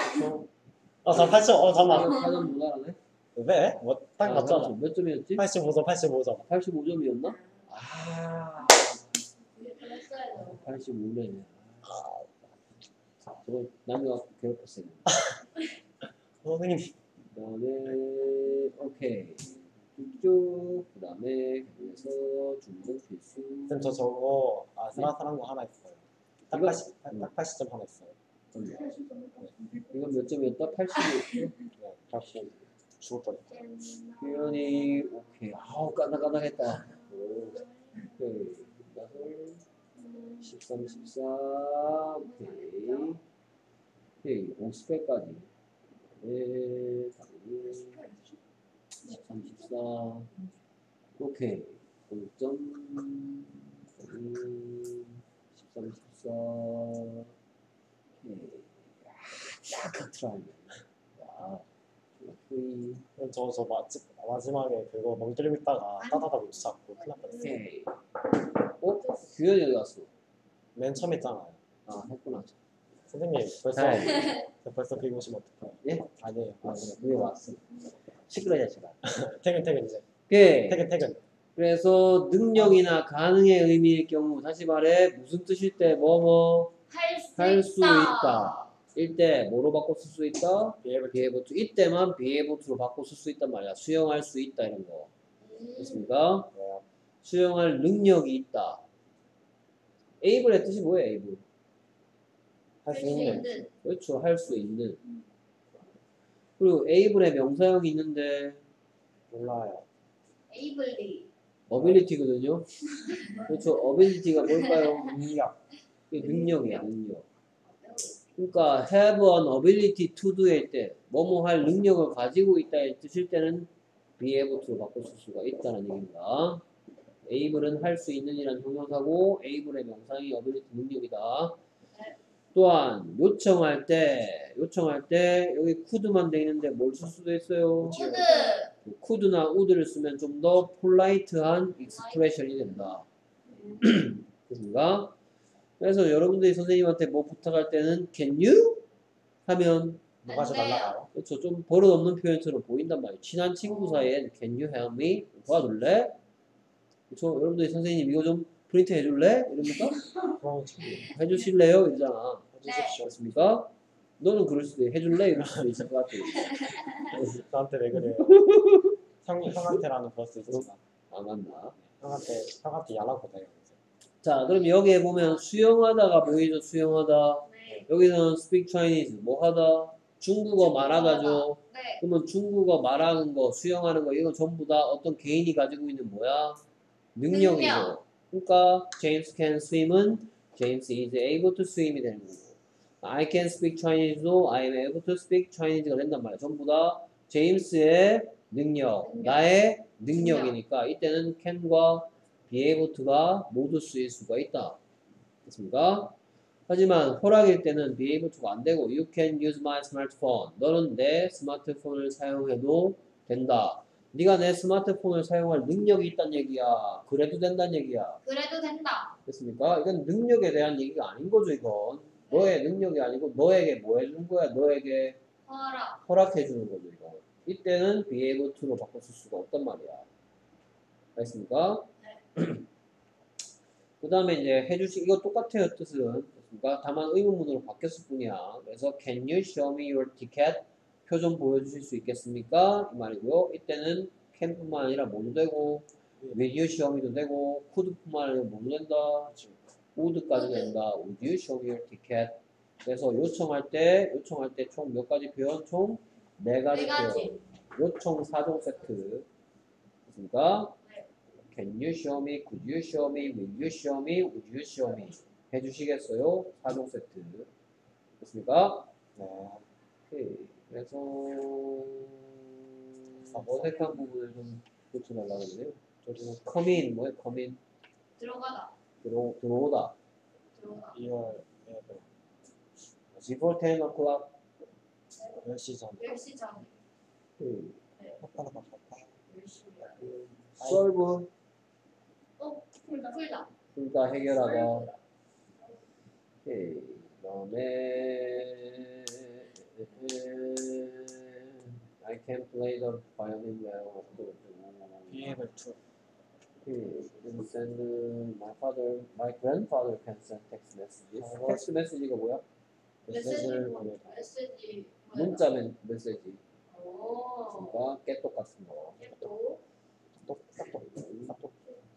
어, 저 팔십. 어, 잠깐만. 사 점 모자라네. 왜? 뭐, 딱 아, 맞잖아. 삼십. 몇 점이었지? 팔십오 점, 팔십오 점. 팔십오 점이었나? 아 이렇게 했어야죠. 팔십오네. 아, 저거 남녀 괴롭혔어요. 선생님. 그 다음에 오케이 쭉쭉 그 다음에 계속해서 중복 필수. 쌤, 저 저거 아슬아슬한 거 하나 있어요. 딱 이거- 팔십, 딱 팔십 점 하나 있어요. 이건 몇 점이었다? 팔십오. 네, 팔십. 죽을 뻔했어요. 표현이 오케이. 아우 까닥까닥했다. 오, 오케이. 다섯, 십삼, 십사. 오케이. 오케이. 오십배까지. 네, 당연히 십삼, 십사. 오케이. 오 점. 음, 십삼, 십사. 딱 같으라면. 야, 오케이. 저, 저 마지, 마지막에 그거 멍 때리고 있다가 따다가 못 잡고 큰일 날 뻔했어요. 오케이. 어? 규현이 어디 갔어? 맨 처음 했잖아요. 아, 했구나. 선생님 벌써 네. 저 벌써 그거 오시면 어떡해요? 예? 아니에요. 아, 그래. 그게 왔어. 시끄러워, 자식아. 퇴근 퇴근 이제. 오케이. 퇴근 퇴근. 그래서 능력이나 가능의 의미일 경우 다시 말해 무슨 뜻일 때 뭐뭐 할 수 있다. 일 때 뭐로 바꿔 쓸 수 있다? be able to. be able to. 이때만 be able to로 바꿔 쓸 수 있단 말이야. 수용할 수 있다 이런 거. 됐습니까? 네. 수용할 능력이 있다. able의 뜻이 뭐예요? able. 할 수 있는. 그렇죠. 할 수 있는. 그리고 able의 명사형이 있는데 몰라요. 에이블리. ability거든요. 그렇죠. ability가 뭘까요? 능력. 이게 능력이야, 능력. 그러니까 have an ability to do일 때, 뭐뭐 할 능력을 가지고 있다의 뜻일 때는 be able to로 바꿔 쓸 수가 있다는 얘기입니다. able은 할 수 있는 이란 형용사고, able의 명사형이 ability 능력이다. 또한 요청할 때, 요청할 때 여기 could만 돼 있는데 뭘 쓸 수도 있어요. 코드. could나 would를 쓰면 좀 더 폴라이트한 expression이 된다. 됐습니까? 그래서 여러분들이 선생님한테 뭐 부탁할 때는 can you? 하면 뭐가 저 날라가요? 그렇죠. 좀 버릇없는 표현처럼 보인단 말이에요. 친한 친구 사이엔 can you help me? 도와줄래? 그렇죠. 여러분들이 선생님 이거 좀 프린트 해줄래? 이럽니까? 그럼 친구 해주실래요? 이러잖아. 해주십시오. 맞습니까? 너는 그럴 수도 있 해줄래? 이럴 수도 있을 것 같아요. 나한테 왜 그래요? 형 형한테라는 그럴 수 있지만 안 맞나? 형한테 형한테 야라고 돼요. 이제. 자, 그럼 여기에 보면 수영하다가 보이죠? 수영하다. 네. 여기는 speak Chinese 뭐 하다? 중국어 말하다죠. 네. 그러면 중국어 말하는 거, 수영하는 거 이건 전부 다 어떤 개인이 가지고 있는 뭐야? 능력이죠. 능력. 그러니까 James can swim은 James is able to swim이 되는 거고 I can speak Chinese도 I am able to speak Chinese가 된단 말이야. 전부 다 제임스의 능력, 능력. 나의 능력이니까 이때는 can과 be able to가 모두 쓰일 수가 있다. 됐습니까? 하지만 허락일 때는 be able to가 안 되고 you can use my smartphone. 너는 내 스마트폰을 사용해도 된다. 네가 내 스마트폰을 사용할 능력이 있다는 얘기야. 그래도 된다는 얘기야. 그래도 된다. 됐습니까? 이건 능력에 대한 얘기가 아닌 거죠, 이건. 너의 능력이 아니고 너에게 뭐 해주는 거야? 너에게 허락. 허락해 주는 거죠, 이거. 이때는 be able to로 바꿔 쓸 수가 없단 말이야. 알겠습니까? 그 다음에 이제 해주시, 이거 똑같아요, 뜻은. 됐습니까? 다만 의문문으로 바뀌었을 뿐이야. 그래서 can you show me your ticket? 표 좀 보여주실 수 있겠습니까? 이 말이고요. 이때는 can뿐만 아니라 뭐도 되고 will you show me도 되고 could뿐만 아니라 뭐도 된다? would까지 된다. would you show me your ticket? 그래서 요청할 때 요청할 때 총 몇 가지 표현? 총 네 가지 네 가지. 표현. 요청 사 종 세트. 됐습니까? 네. Can you show me? Could you show me? Will you show me? Would you show me? 해주시겠어요? 사 종 세트. 됐습니까? 네. 오케이. 그래서 어색한 부분을 좀 고쳐달라고 하는데요. 저기는 come in, 뭐예요? come in. 들어가다. 들어, 들어오다. 들어가다. 이월 Before ten o'clock. 열 시 전. 열 시 전. 오케이. 빠빠빠빠빠. 열심히. solve. 어? 풀다. 풀다. 둘 다 해결하다. 오케이. 그 다음에 I can play the violin well. be able to. Okay, can send uh, my father, my grandfather can send text messages. 어, 텍스트 메시지가 뭐야? 메시지를 메시지. 보내다. 메시지. 문자 메- 메시지. 오. 그러니까 깨똑 같은 거. 또. 똑똑똑.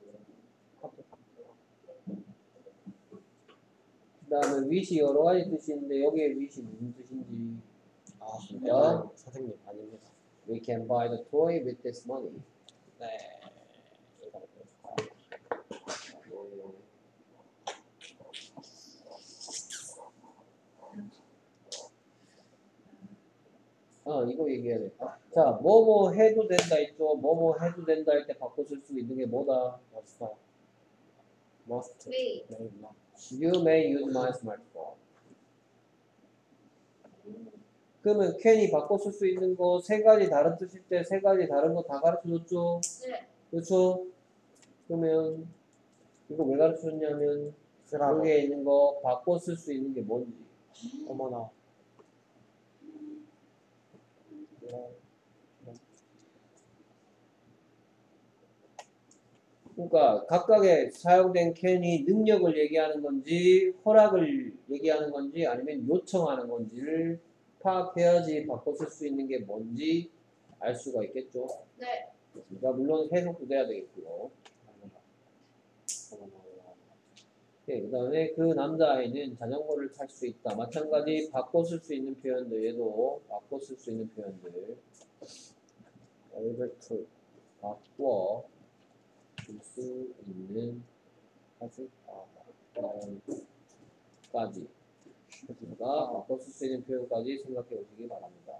그 다음에 wish이 여러 가지 뜻이 있는데 여기에 wish 무슨 뜻인지. 아, 진짜? 선생님 아닙니다. We can buy the toy with this money. 네. 아, 이거 얘기해야 돼. 자, 뭐뭐 해도 된다 있죠. 뭐뭐 해도 된다 할 때 바꿔 쓸 수 있는 게 뭐다? 없어. must Me. may not. You may use my smartphone. 그러면 can이 바꿔 쓸 수 있는 거 세 가지 다른 뜻일 때 세 가지 다른 거 다 가르쳐 줬죠? 네. 그렇죠? 그러면 이거 왜 가르쳐 줬냐면 쓰라고. 여기에 있는 거 바꿔 쓸 수 있는 게 뭔지. 어머나. 네. 그러니까 각각의 사용된 can이 능력을 얘기하는 건지 허락을 얘기하는 건지 아니면 요청하는 건지를 파악해야지 바꿔 쓸 수 있는 게 뭔지 알 수가 있겠죠. 네. 그러니까 물론 해석도 돼야 되겠고요. 어머나. 네, 그 다음에 그 남자아이는 자전거를 탈 수 있다. 마찬가지 바꿔 쓸 수 있는 표현들 얘도 바꿔 쓸 수 있는 표현들 able to 바꿔 쓸 수 있는 까지 까지 그러니까 바꿔 쓸 수 있는 표현까지 생각해 보시기 바랍니다.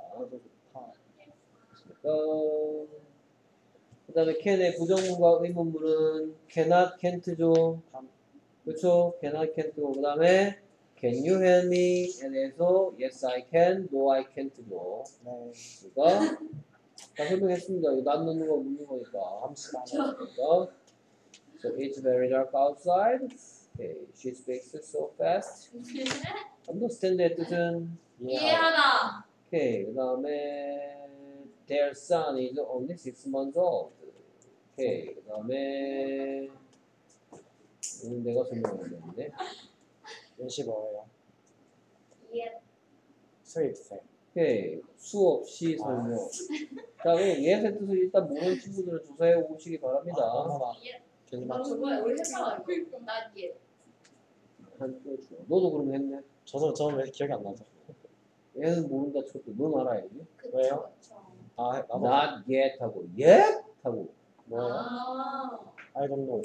그 다음에 can의 부정문과 의문문은 cannot, can't죠. 그렇죠? cannot, can't고 그 다음에 can you help me?에 대해서 yes I can, no I can't죠. 네. 그러니까 다 설명했습니다. 이거 난 넣는 거 묻는 거니까. 잠시만요. 그러니까 so it's very dark outside. Okay, she speaks so fast. understand의 뜻은 이해하다. 오케이. 그 다음에 their son is only six months old. 오케이. 그 다음에 이건 내가 설명해야 되는데. 연시 뭐예요? 이해. 수입생. 오케이. 수없이 설명. 자, 그럼 예의 뜻을 일단 모르는 친구들은 조사해 오시기 바랍니다. 아, 어머나. 이해. 괜히 나 맞. 저번에 우리 했잖아. 나 이해. 한 표 줘. 너도 그럼 했네? 저도 저는 왜 기억이 안 나죠? 얘는 모른다 쳐도 넌 알아야지. 그쵸, 왜요? 그쵸. 아, 나도 not yet 하고 yet 하고. 뭐예요? 아. I don't know.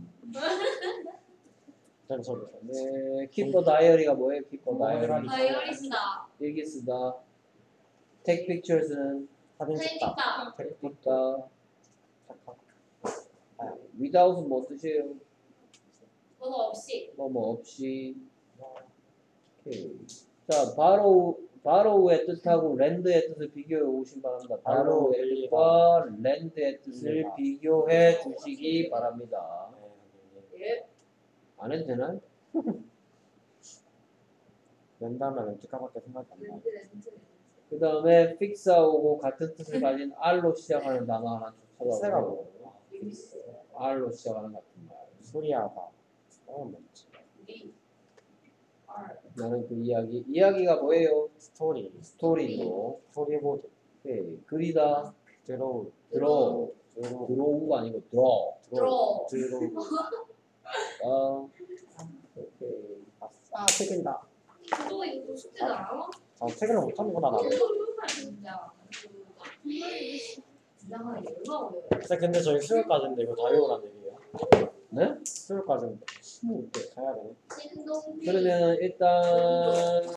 전 저도 네, keep a diary가 뭐예요? keep a diary. 다이어리 쓰다. 일기 쓰다. take pictures는 사진 찍다. 펜 찍다. 착각. without은 뭐 뜻이에요? 번호 없이. 뭐 뭐 없이. 오케이. 자, 바로 바로우의 뜻하고 랜드의 뜻을 비교해 오시기 바랍니다. 바로우의 바로 뜻과 랜드의 뜻을 일리가. 비교해 주시기 바랍니다. 예. 안 해도 되나요? 낸다면 렌트카밖에 생각이 안 나요. 렌즈 렌즈. 그 다음에 fix하고 같은 뜻을 가진 R로 시작하는 단어 하나 픽스가 찾아보세요. 뭐예요? R로 시작하는 같은 말. 수리하다. 어, 뭔지. 리. 알. 나는 그 이야기. 이야기가 뭐예요? 스토리. 스토리고. 스토리보드. 오케이. 그리다. 드로우. 드로우. 드로우. 들어오가 아니고 draw. 들어. 드로우. 아, 오케이. 아싸, 퇴근이다. 또 이거 숙제도 안 하나? 아, 퇴근을 못하는구나, 나는. 진짜. 지나가는 게 얼마나 어려워요. 진짜 근데 저희 수요일까지인데 이거 다 외우란 얘기예요? 네? 수요일까지인데. 가야 되네. 신동기. 그러면 일단